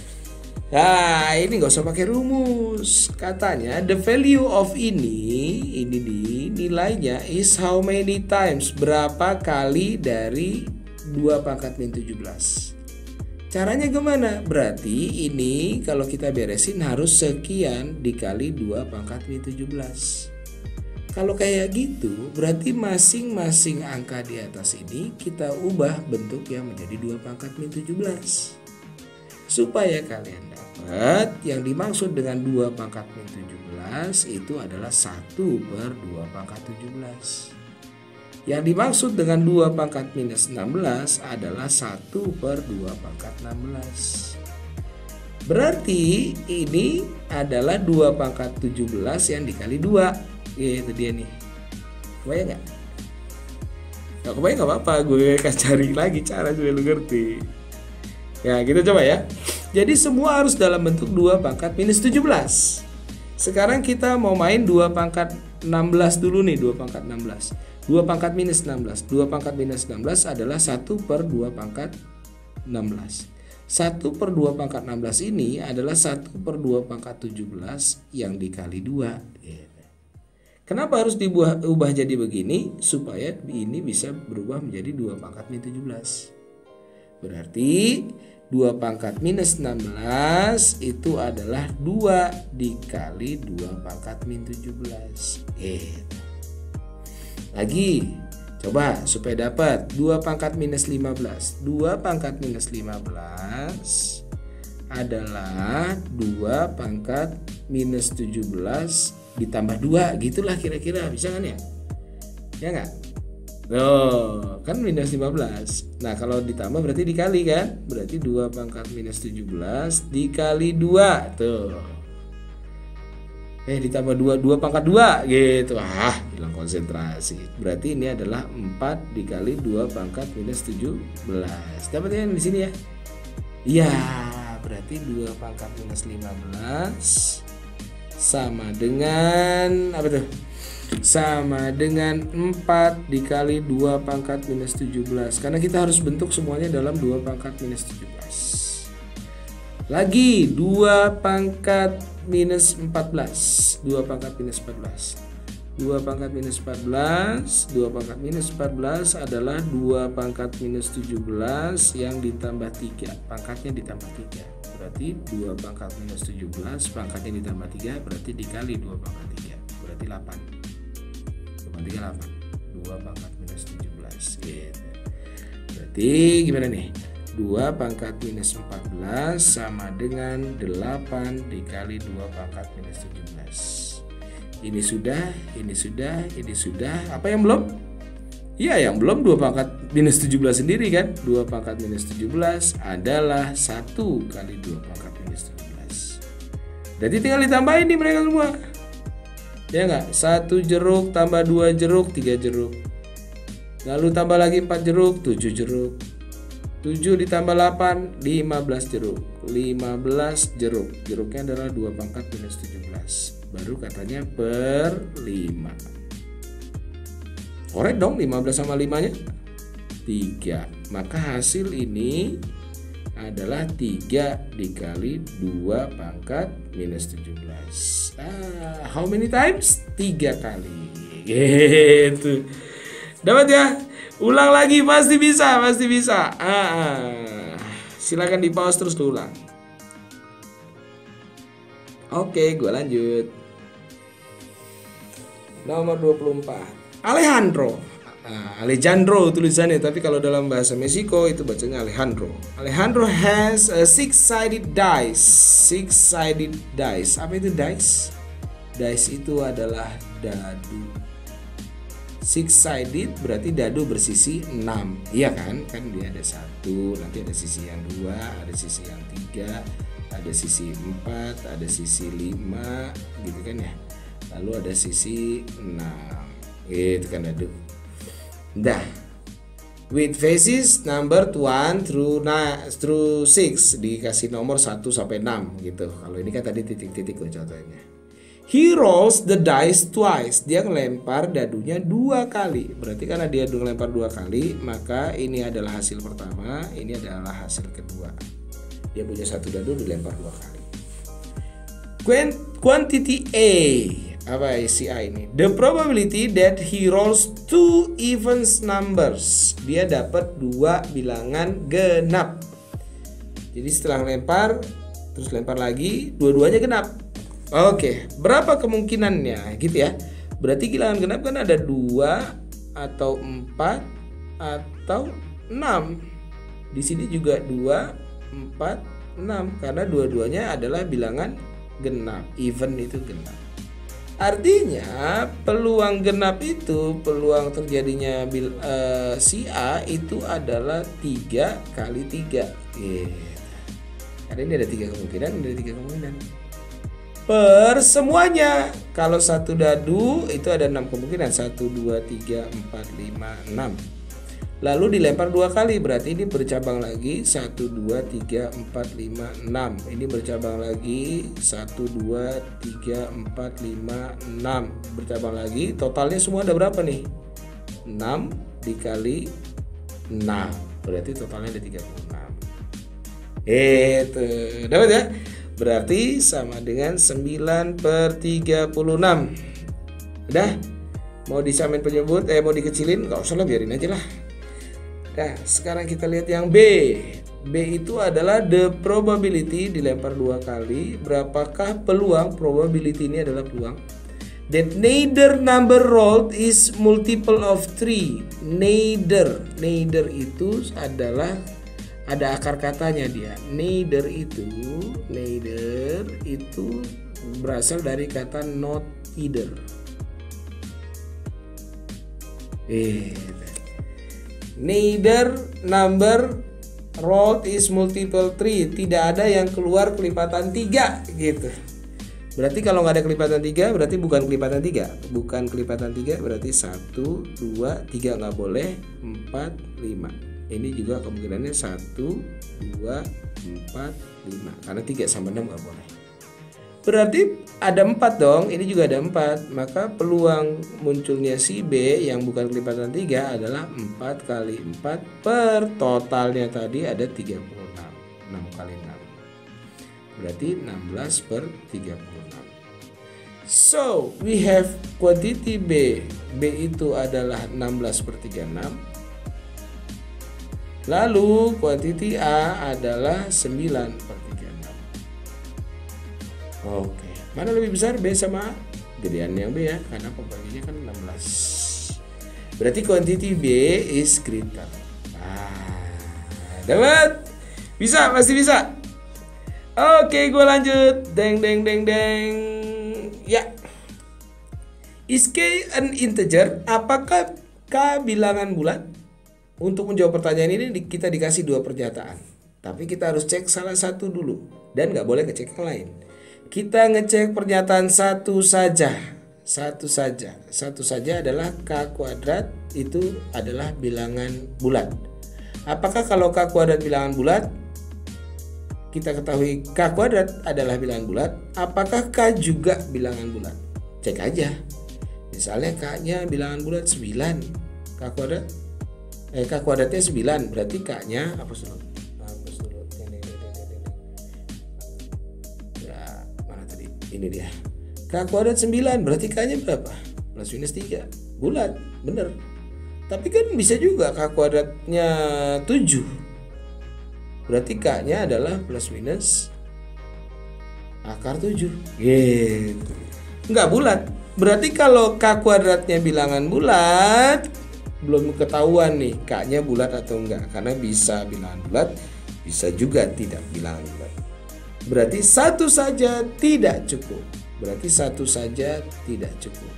Nah, ini nggak usah pakai rumus. Katanya the value of ini, ini di nilainya is how many times, berapa kali dari dua pangkat min tujuh belas. Caranya gimana? Berarti ini kalau kita beresin harus sekian dikali dua pangkat min tujuh belas. Kalau kayak gitu, berarti masing-masing angka di atas ini kita ubah bentuknya menjadi dua pangkat min tujuh belas. Supaya kalian dapat yang dimaksud dengan dua pangkat min tujuh belas itu adalah satu per dua pangkat tujuh belas. Yang dimaksud dengan dua pangkat minus enam belas adalah satu per dua pangkat enam belas. Berarti ini adalah dua pangkat tujuh belas yang dikali dua. Itu dia nih. Kebayang gak? Gak kebayang gak apa-apa, gue akan cari lagi cara supaya lu ngerti. Ya, kita coba ya. Jadi semua harus dalam bentuk dua pangkat minus tujuh belas. Sekarang kita mau main dua pangkat enam belas dulu nih, dua pangkat enam belas. dua pangkat minus enam belas. dua pangkat minus enam belas adalah satu per dua pangkat enam belas. satu per dua pangkat enam belas ini adalah satu per dua pangkat tujuh belas yang dikali dua. Kenapa harus diubah jadi begini? Supaya ini bisa berubah menjadi dua pangkat min tujuh belas. Berarti dua pangkat minus enam belas itu adalah dua dikali dua pangkat min tujuh belas. Gitu. Lagi, coba supaya dapat dua pangkat minus lima belas. dua pangkat minus lima belas adalah dua pangkat minus tujuh belas ditambah dua, gitulah kira-kira. Bisa kan ya? Ya enggak? Loh, kan minus lima belas. Nah, kalau ditambah berarti dikali kan? Berarti dua pangkat minus tujuh belas dikali dua. Tuh. Eh ditambah dua, dua pangkat dua gitu. Ah, hilang konsentrasi. Berarti ini adalah empat dikali dua pangkat minus tujuh belas. Dapat yang di sini ya? Iya, berarti dua pangkat minus lima belas sama dengan apa tuh? Sama dengan empat dikali dua pangkat minus tujuh belas. Karena kita harus bentuk semuanya dalam dua pangkat minus tujuh belas. Lagi dua pangkat minus empat belas. dua pangkat minus empat belas. dua pangkat minus empat belas. dua pangkat minus empat belas adalah dua pangkat minus tujuh belas yang ditambah tiga. Pangkatnya ditambah tiga. Berarti dua pangkat minus tujuh belas pangkatnya ditambah tiga berarti dikali dua pangkat tiga. Berarti delapan. dua pangkat tiga delapan. dua pangkat minus tujuh belas gitu. Berarti gimana nih? dua pangkat minus empat belas sama dengan delapan dikali dua pangkat minus tujuh belas. Ini sudah, ini sudah, ini sudah. Apa yang belum? Iya, yang belum dua pangkat minus tujuh belas sendiri kan. dua pangkat minus tujuh belas adalah satu kali dua pangkat minus tujuh belas. Jadi tinggal ditambahin nih mereka semua. Ya enggak? satu jeruk tambah dua jeruk, tiga jeruk. Lalu tambah lagi empat jeruk, tujuh jeruk. tujuh ditambah delapan, lima belas jeruk. lima belas jeruk. Jeruknya adalah dua pangkat minus tujuh belas. Baru katanya per lima. Korek dong, lima belas sama lima-nya tiga. Maka hasil ini adalah tiga dikali dua pangkat minus tujuh belas. Ah, how many times? tiga kali. Gitu. Dapat ya? Ulang lagi, pasti bisa, pasti bisa. Ah, silakan di pause terus ulang. Oke, gue lanjut. Nomor dua puluh empat. Alejandro. Nah, Alejandro tulisannya, tapi kalau dalam bahasa Meksiko itu bacanya Alejandro. Alejandro has a six-sided dice. Six-sided dice. Apa itu dice? Dice itu adalah dadu. Six-sided berarti dadu bersisi enam. Iya kan? Kan dia ada satu, nanti ada sisi yang dua, ada sisi yang tiga, ada sisi empat, ada sisi lima, gitu kan ya. Lalu ada sisi enam. Itu kan dadu. Dah. With faces number one through na through six, dikasih nomor satu sampai enam gitu. Kalau ini kan tadi titik-titik loh contohnya. He rolls the dice twice. Dia ngelempar dadunya dua kali. Berarti karena dia ngelempar dua kali, maka ini adalah hasil pertama, ini adalah hasil kedua. Dia punya satu dadu dilempar dua kali. Quantity A. Apa isi A ini? The probability that he rolls two even numbers. Dia dapat dua bilangan genap. Jadi setelah lempar, terus lempar lagi, dua-duanya genap. Oke, berapa kemungkinannya gitu ya? Berarti bilangan genap kan ada dua atau empat atau enam. Di sini juga dua, empat, enam karena dua-duanya adalah bilangan genap. Even itu genap. Artinya peluang genap itu, peluang terjadinya bil, uh, si A itu adalah tiga kali tiga. Yeah. Karena ini ada tiga kemungkinan, ini ada tiga kemungkinan. Per semuanya. Kalau satu dadu itu ada enam kemungkinan. satu, dua, tiga, empat, lima, enam. Lalu dilempar dua kali, berarti ini bercabang lagi satu, dua, tiga, empat, lima, enam. Ini bercabang lagi satu, dua, tiga, empat, lima, enam. Bercabang lagi, totalnya semua ada berapa nih? enam dikali enam. Berarti totalnya ada tiga puluh enam. Itu, dapat ya? Berarti sama dengan sembilan per tiga puluh enam. Udah? Mau disamain penyebut, eh mau dikecilin? Gak usah lah, biarin aja lah. Nah, sekarang kita lihat yang B. B itu adalah the probability, dilempar dua kali. Berapakah peluang? Probability ini adalah peluang. That neither number rolled is multiple of three. Neither. Neither itu adalah, ada akar katanya dia. Neither itu, neither itu berasal dari kata not either. Eh, neither number rolled is multiple three. Tidak ada yang keluar kelipatan tiga gitu. Berarti kalau nggak ada kelipatan tiga berarti bukan kelipatan tiga. Bukan kelipatan tiga berarti satu, dua, tiga nggak boleh, empat, lima. Ini juga kemungkinannya satu, dua, empat, lima. Karena tiga sama enam nggak boleh. Berarti ada empat dong, ini juga ada empat. Maka peluang munculnya si B yang bukan kelipatan tiga adalah empat kali empat per totalnya tadi ada tiga puluh enam. enam kali enam. Berarti enam belas per tiga puluh enam. So, we have quantity B. B itu adalah enam belas per tiga puluh enam. Lalu quantity A adalah sembilan per tiga puluh enam. Oke, mana lebih besar B sama A? Gedean yang B ya, karena pembaginya kan enam belas. Berarti quantity B is greater. Nah, dapat? Bisa, masih bisa. Oke, gue lanjut. Deng, deng, deng, deng. Ya. Is K an integer? Apakah K bilangan bulat? Untuk menjawab pertanyaan ini kita dikasih dua pernyataan, tapi kita harus cek salah satu dulu dan nggak boleh ngecek yang lain. Kita ngecek pernyataan satu saja, satu saja, satu saja adalah K kuadrat itu adalah bilangan bulat. Apakah kalau K kuadrat bilangan bulat? Kita ketahui K kuadrat adalah bilangan bulat. Apakah K juga bilangan bulat? Cek aja. Misalnya K-nya bilangan bulat sembilan. K kuadrat eh K kuadratnya sembilan, berarti K-nya hapus dulu. Hapus dulu. Ini, ini, ini, ini. Ya, mana tadi? Ini dia. K kuadrat sembilan, berarti K-nya berapa? Plus minus tiga. Bulat, bener. Tapi kan bisa juga K kuadratnya tujuh. Berarti K-nya adalah plus minus akar tujuh. Gitu. Enggak bulat. Berarti kalau K kuadratnya bilangan bulat, belum ketahuan nih K-nya bulat atau enggak. Karena bisa bilangan bulat, bisa juga tidak bilangan bulat. Berarti satu saja tidak cukup. Berarti satu saja tidak cukup.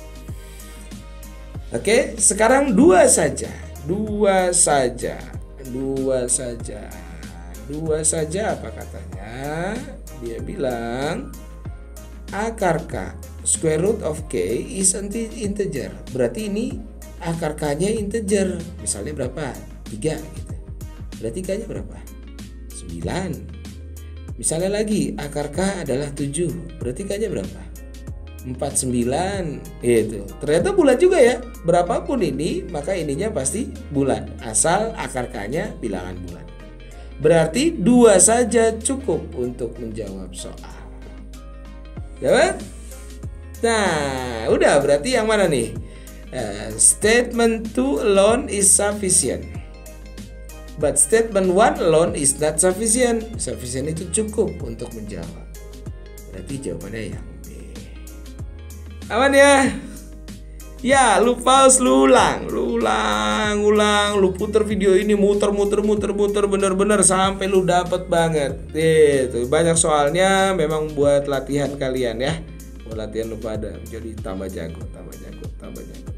Oke, sekarang dua saja. Dua saja. Dua saja. Dua saja apa katanya? Dia bilang akar K, square root of K is integer. Berarti ini akar K-nya integer. Misalnya berapa? tiga gitu. Berarti K-nya berapa? sembilan. Misalnya lagi akar K adalah tujuh. Berarti K-nya berapa? empat puluh sembilan. Itu. Ternyata bulat juga ya. Berapapun ini, maka ininya pasti bulat. Asal akar K-nya bilangan bulat. Berarti dua saja cukup untuk menjawab soal. Ya, nah, udah berarti yang mana nih? Uh, statement two alone is sufficient, but statement one alone is not sufficient. Sufficient itu cukup untuk menjawab. Berarti jawabannya yang B. Aman ya? Ya, lu pause, lu ulang, lu ulang, ulang, lu puter video ini muter, muter, muter, muter, bener-bener sampai lu dapet banget. Itu banyak soalnya, memang buat latihan kalian ya, buat latihan lu pada, jadi tambah jago, tambah jago, tambah jago.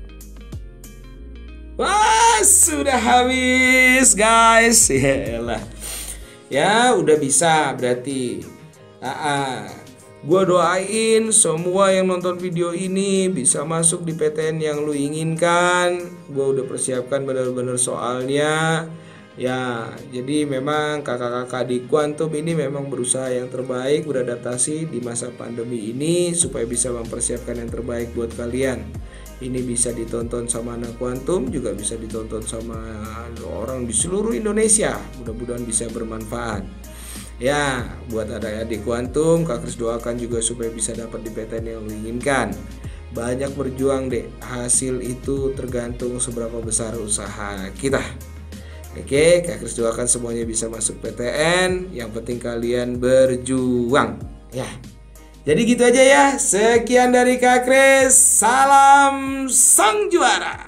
Wah, sudah habis guys, yalah, ya udah bisa berarti. Ah. ah. Gua doain semua yang nonton video ini bisa masuk di P T N yang lu inginkan. Gua udah persiapkan benar-benar soalnya. Ya, jadi memang kakak-kakak di Kuantum ini memang berusaha yang terbaik beradaptasi di masa pandemi ini supaya bisa mempersiapkan yang terbaik buat kalian. Ini bisa ditonton sama anak Kuantum, juga bisa ditonton sama orang di seluruh Indonesia. Mudah-mudahan bisa bermanfaat. Ya, buat adik-adik Kuantum, Kak Kris doakan juga supaya bisa dapat di P T N yang lu inginkan. Banyak berjuang deh, hasil itu tergantung seberapa besar usaha kita. Oke, Kak Kris doakan semuanya bisa masuk P T N. Yang penting kalian berjuang. Ya, jadi gitu aja ya. Sekian dari Kak Kris. Salam sang juara.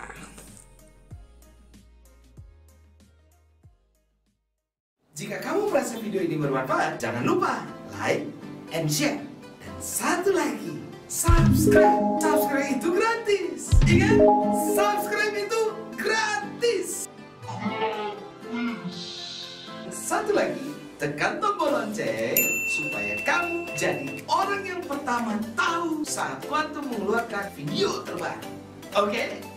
Jika kamu merasa video ini bermanfaat, jangan lupa like and share. Dan satu lagi, subscribe. Subscribe itu gratis. Ingat, subscribe itu gratis. Satu lagi, tekan tombol lonceng supaya kamu jadi orang yang pertama tahu saat Kuantum mengeluarkan video terbaru. Oke?